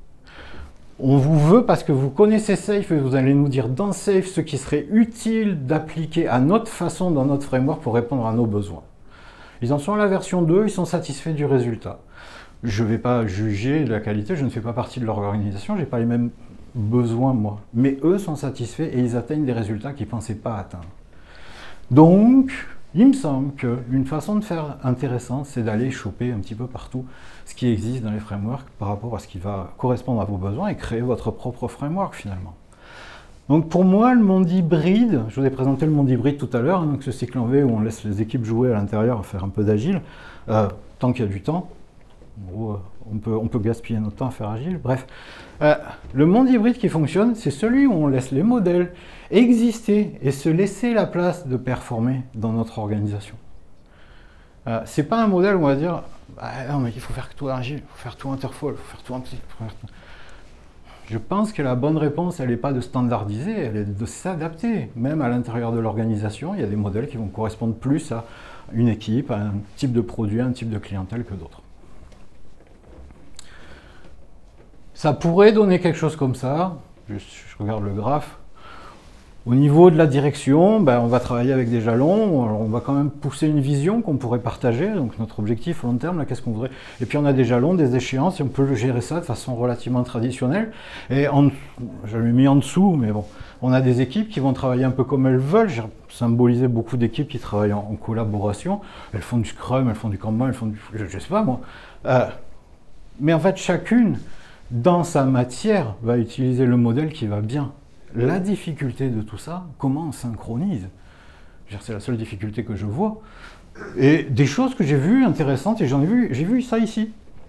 Speaker 1: On vous veut parce que vous connaissez Safe et vous allez nous dire dans Safe ce qui serait utile d'appliquer à notre façon dans notre framework pour répondre à nos besoins. Ils en sont à la version deux, ils sont satisfaits du résultat. Je ne vais pas juger de la qualité, je ne fais pas partie de leur organisation, je n'ai pas les mêmes besoins moi. Mais eux sont satisfaits et ils atteignent des résultats qu'ils ne pensaient pas atteindre. Donc, il me semble qu'une façon de faire intéressante, c'est d'aller choper un petit peu partout ce qui existe dans les frameworks par rapport à ce qui va correspondre à vos besoins et créer votre propre framework finalement. Donc pour moi, le monde hybride, je vous ai présenté le monde hybride tout à l'heure, hein, donc ce cycle en V où on laisse les équipes jouer à l'intérieur, à faire un peu d'agile, euh, tant qu'il y a du temps. En gros, on peut, on peut gaspiller notre temps à faire agile, bref. Euh, le monde hybride qui fonctionne, c'est celui où on laisse les modèles exister et se laisser la place de performer dans notre organisation. Euh, c'est pas un modèle où on va dire ah, non mais il faut faire tout agile, il faut faire tout interfall, il faut faire tout en petit. Je pense que la bonne réponse, elle n'est pas de standardiser, elle est de s'adapter. Même à l'intérieur de l'organisation, il y a des modèles qui vont correspondre plus à une équipe, à un type de produit, à un type de clientèle que d'autres. Ça pourrait donner quelque chose comme ça. Je, je regarde le graphe. Au niveau de la direction, ben, on va travailler avec des jalons. Alors, on va quand même pousser une vision qu'on pourrait partager. Donc notre objectif long terme, qu'est-ce qu'on voudrait. Et puis on a des jalons, des échéances, et on peut gérer ça de façon relativement traditionnelle. Et en, je l'ai mis en dessous, mais bon, on a des équipes qui vont travailler un peu comme elles veulent. J'ai symbolisé beaucoup d'équipes qui travaillent en, en collaboration. Elles font du Scrum, elles font du Kanban, elles font du, je, je sais pas moi. Euh, mais en fait, chacune dans sa matière va utiliser le modèle qui va bien. La difficulté de tout ça, comment on synchronise? C'est la seule difficulté que je vois. Et des choses que j'ai vues intéressantes, et j'en ai vu, j'ai vu ça ici.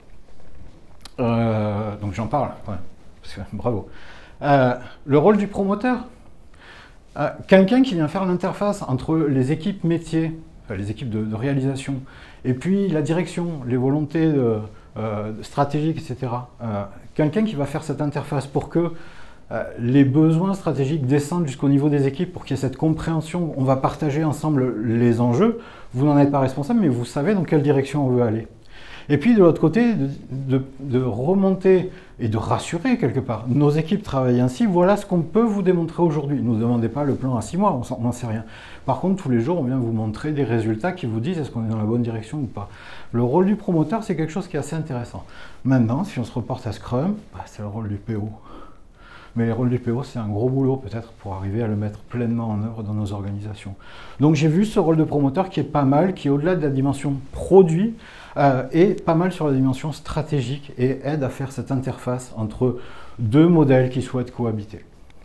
Speaker 1: Euh, donc j'en parle, ouais, parce que, bravo. Euh, le rôle du promoteur. Euh, Quelqu'un qui vient faire l'interface entre les équipes métiers, enfin, les équipes de, de réalisation, et puis la direction, les volontés de, euh, stratégiques, et cetera. Euh, Quelqu'un qui va faire cette interface pour que Euh, les besoins stratégiques descendent jusqu'au niveau des équipes pour qu'il y ait cette compréhension. On va partager ensemble les enjeux. Vous n'en êtes pas responsable, mais vous savez dans quelle direction on veut aller. Et puis de l'autre côté, de, de, de remonter et de rassurer quelque part. Nos équipes travaillent ainsi, voilà ce qu'on peut vous démontrer aujourd'hui. Ne nous demandez pas le plan à six mois, on n'en sait rien. Par contre, tous les jours, on vient vous montrer des résultats qui vous disent est-ce qu'on est dans la bonne direction ou pas. Le rôle du promoteur, c'est quelque chose qui est assez intéressant. Maintenant, si on se reporte à Scrum, bah, c'est le rôle du P O. mais le rôle du P O, c'est un gros boulot peut-être pour arriver à le mettre pleinement en œuvre dans nos organisations. Donc j'ai vu ce rôle de promoteur qui est pas mal, qui est au-delà de la dimension produit, euh, et pas mal sur la dimension stratégique et aide à faire cette interface entre deux modèles qui souhaitent cohabiter.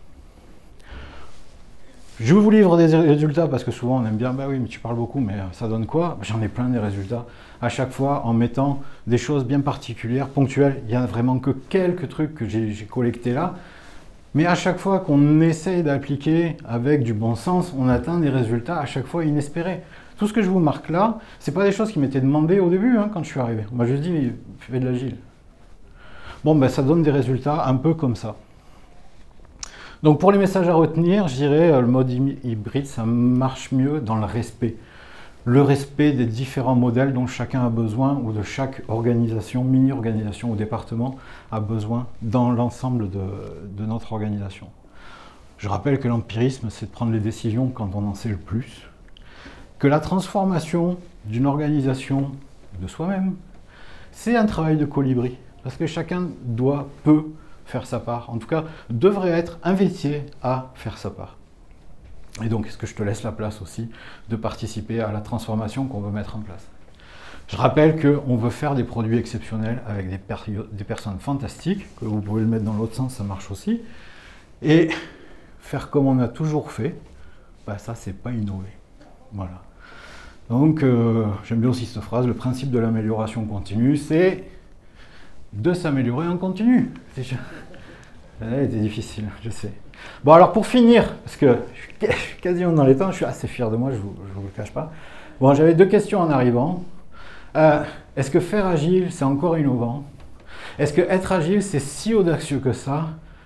Speaker 1: Je vous livre des résultats parce que souvent on aime bien, bah oui, mais tu parles beaucoup, mais ça donne quoi? J'en ai plein des résultats. À chaque fois, en mettant des choses bien particulières, ponctuelles, il n'y a vraiment que quelques trucs que j'ai collectés là. Mais à chaque fois qu'on essaye d'appliquer avec du bon sens, on atteint des résultats à chaque fois inespérés. Tout ce que je vous marque là, ce n'est pas des choses qui m'étaient demandées au début hein, quand je suis arrivé. On m'a juste dit, fais de l'agile. Bon, ben, ça donne des résultats un peu comme ça. Donc pour les messages à retenir, je dirais le mode hybride, ça marche mieux dans le respect. Le respect des différents modèles dont chacun a besoin, ou de chaque organisation, mini-organisation ou département a besoin dans l'ensemble de, de notre organisation. Je rappelle que l'empirisme, c'est de prendre les décisions quand on en sait le plus, que la transformation d'une organisation de soi-même, c'est un travail de colibri, parce que chacun doit, peut, faire sa part, en tout cas, devrait être invité à faire sa part. Et donc, est-ce que je te laisse la place aussi de participer à la transformation qu'on veut mettre en place? Je rappelle qu'on veut faire des produits exceptionnels avec des, des personnes fantastiques, que vous pouvez le mettre dans l'autre sens, ça marche aussi. Et faire comme on a toujours fait, bah ça, c'est pas innover. Voilà. Donc, euh, j'aime bien aussi cette phrase, le principe de l'amélioration continue, c'est de s'améliorer en continu. Elle était difficile, je sais. Bon, alors pour finir, parce que je suis quasiment dans les temps, je suis assez fier de moi, je ne vous, vous le cache pas. Bon, j'avais deux questions en arrivant. Euh, Est-ce que faire agile, c'est encore innovant? Est-ce que être agile, c'est si audacieux que ça?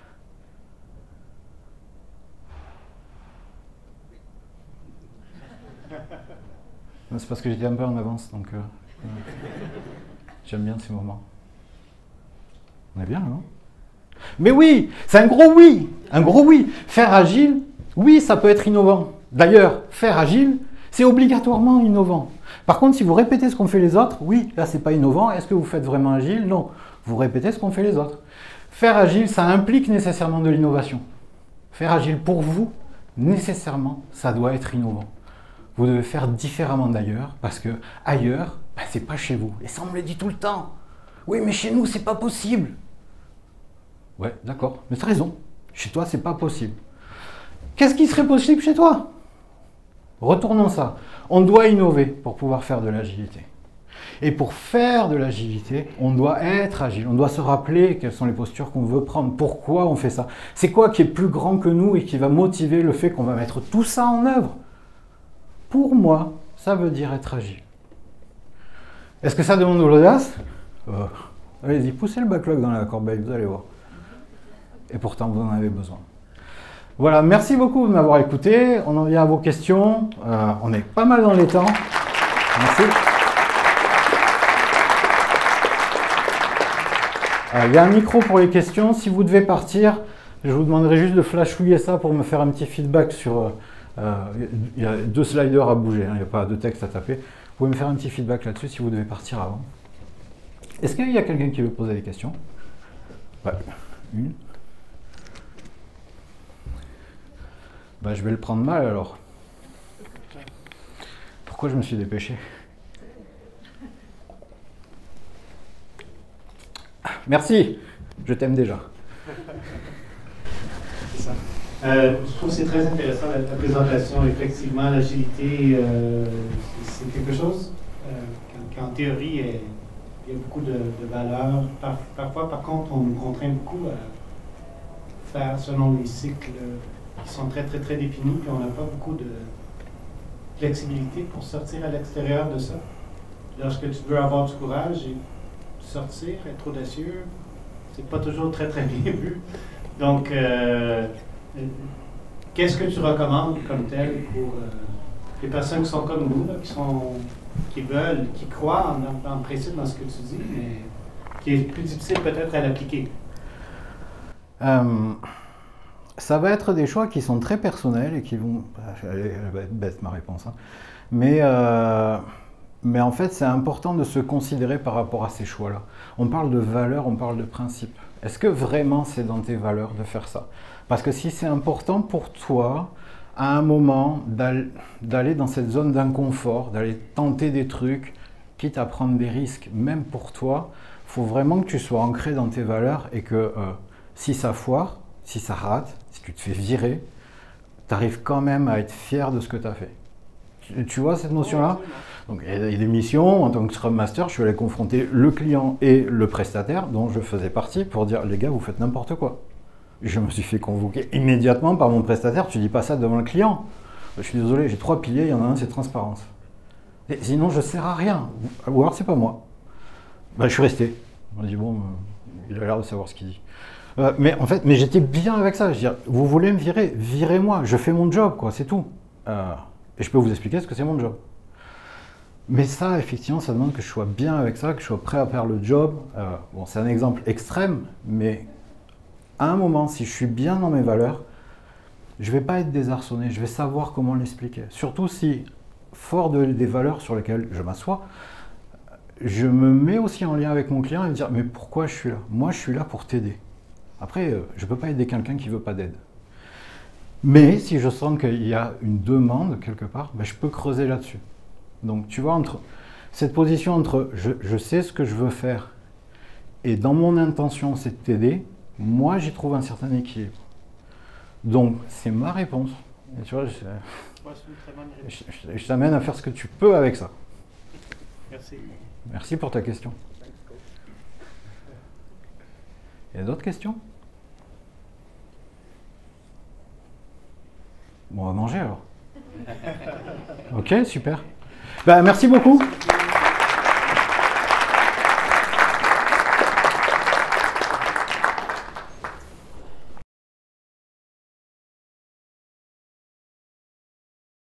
Speaker 1: C'est parce que j'étais un peu en avance, donc euh, j'aime bien ces moments. On est bien, non? Mais oui, c'est un gros oui, un gros oui. Faire agile, oui, ça peut être innovant. D'ailleurs, faire agile, c'est obligatoirement innovant. Par contre, si vous répétez ce qu'ont fait les autres, oui, là, c'est pas innovant. Est-ce que vous faites vraiment agile? Non. Vous répétez ce qu'ont fait les autres. Faire agile, ça implique nécessairement de l'innovation. Faire agile pour vous, nécessairement, ça doit être innovant. Vous devez faire différemment d'ailleurs, parce que ailleurs, ben, c'est pas chez vous. Et ça, on me le dit tout le temps. Oui, mais chez nous, c'est pas possible. Ouais, d'accord, mais tu as raison. Chez toi, c'est pas possible. Qu'est-ce qui serait possible chez toi? Retournons ça. On doit innover pour pouvoir faire de l'agilité. Et pour faire de l'agilité, on doit être agile. On doit se rappeler quelles sont les postures qu'on veut prendre. Pourquoi on fait ça? C'est quoi qui est plus grand que nous et qui va motiver le fait qu'on va mettre tout ça en œuvre? Pour moi, ça veut dire être agile. Est-ce que ça demande de l'audace? euh, Allez-y, poussez le backlog dans la corbeille, vous allez voir. Et pourtant, vous en avez besoin. Voilà, merci beaucoup de m'avoir écouté. On en vient à vos questions. Euh, on est pas mal dans les temps. Merci. Il y a un micro pour les questions. Si vous devez partir, je vous demanderai juste de flashouiller ça pour me faire un petit feedback sur... Euh, il y a deux sliders à bouger, hein, il n'y a pas de texte à taper. Vous pouvez me faire un petit feedback là-dessus si vous devez partir avant. Est-ce qu'il y a quelqu'un qui veut poser des questions? Ouais. Une. Bah, je vais le prendre mal alors. Pourquoi je me suis dépêché? Merci, je t'aime déjà.
Speaker 3: C'est ça. Euh, je trouve que c'est très intéressant la, la présentation. Effectivement, l'agilité, euh, c'est quelque chose euh, qu'en théorie, est, il y a beaucoup de, de valeurs. Par, parfois, par contre, on nous contraint beaucoup à faire selon les cycles qui sont très, très, très définis, puis on n'a pas beaucoup de flexibilité pour sortir à l'extérieur de ça. Lorsque tu veux avoir du courage et sortir, être audacieux, c'est pas toujours très, très bien vu. Donc, euh, qu'est-ce que tu recommandes comme tel pour euh, les personnes qui sont comme nous, là, qui, sont, qui veulent, qui croient en, en principe dans ce que tu dis, mais qui est plus difficile peut-être à l'appliquer?
Speaker 1: Euh, ça va être des choix qui sont très personnels et qui vont... Elle va être bête ma réponse, hein. mais, euh, mais en fait c'est important de se considérer par rapport à ces choix-là. On parle de valeurs, on parle de principes. Est-ce que vraiment c'est dans tes valeurs de faire ça? Parce que si c'est important pour toi, à un moment, d'aller dans cette zone d'inconfort, d'aller tenter des trucs, quitte à prendre des risques, même pour toi, il faut vraiment que tu sois ancré dans tes valeurs et que euh, si ça foire, si ça rate, si tu te fais virer, tu arrives quand même à être fier de ce que tu as fait. Tu, tu vois cette notion-là? Donc, il y a des missions, en tant que Scrum Master, je suis allé confronter le client et le prestataire, dont je faisais partie, pour dire, les gars, vous faites n'importe quoi. Je me suis fait convoquer immédiatement par mon prestataire, tu dis pas ça devant le client. Je suis désolé, j'ai trois piliers, il y en a un, c'est transparence. Et sinon, je ne sers à rien. Ou alors, c'est pas moi. Ben, je suis resté. On m'a dit, bon, euh, il a l'air de savoir ce qu'il dit. Euh, mais en fait, mais j'étais bien avec ça. Je veux dire, vous voulez me virer, virez-moi, je fais mon job, quoi, c'est tout. Euh, et je peux vous expliquer ce que c'est mon job. Mais ça, effectivement, ça demande que je sois bien avec ça, que je sois prêt à faire le job. Euh, bon, c'est un exemple extrême, mais à un moment, si je suis bien dans mes valeurs, je ne vais pas être désarçonné, je vais savoir comment l'expliquer. Surtout si, fort de, des valeurs sur lesquelles je m'assois, je me mets aussi en lien avec mon client et me dire, mais pourquoi je suis là? Moi, je suis là pour t'aider. Après, je ne peux pas aider quelqu'un qui ne veut pas d'aide. Mais si je sens qu'il y a une demande quelque part, ben, je peux creuser là-dessus. Donc, tu vois, entre cette position entre je, je sais ce que je veux faire et dans mon intention, c'est de t'aider, moi, j'y trouve un certain équilibre. Donc, c'est ma réponse. Et tu vois, je, je, je, je t'amène à faire ce que tu peux avec ça.
Speaker 3: Merci.
Speaker 1: Merci pour ta question. Il y a d'autres questions? Bon, on va manger alors. Ok, super. Ben, merci beaucoup.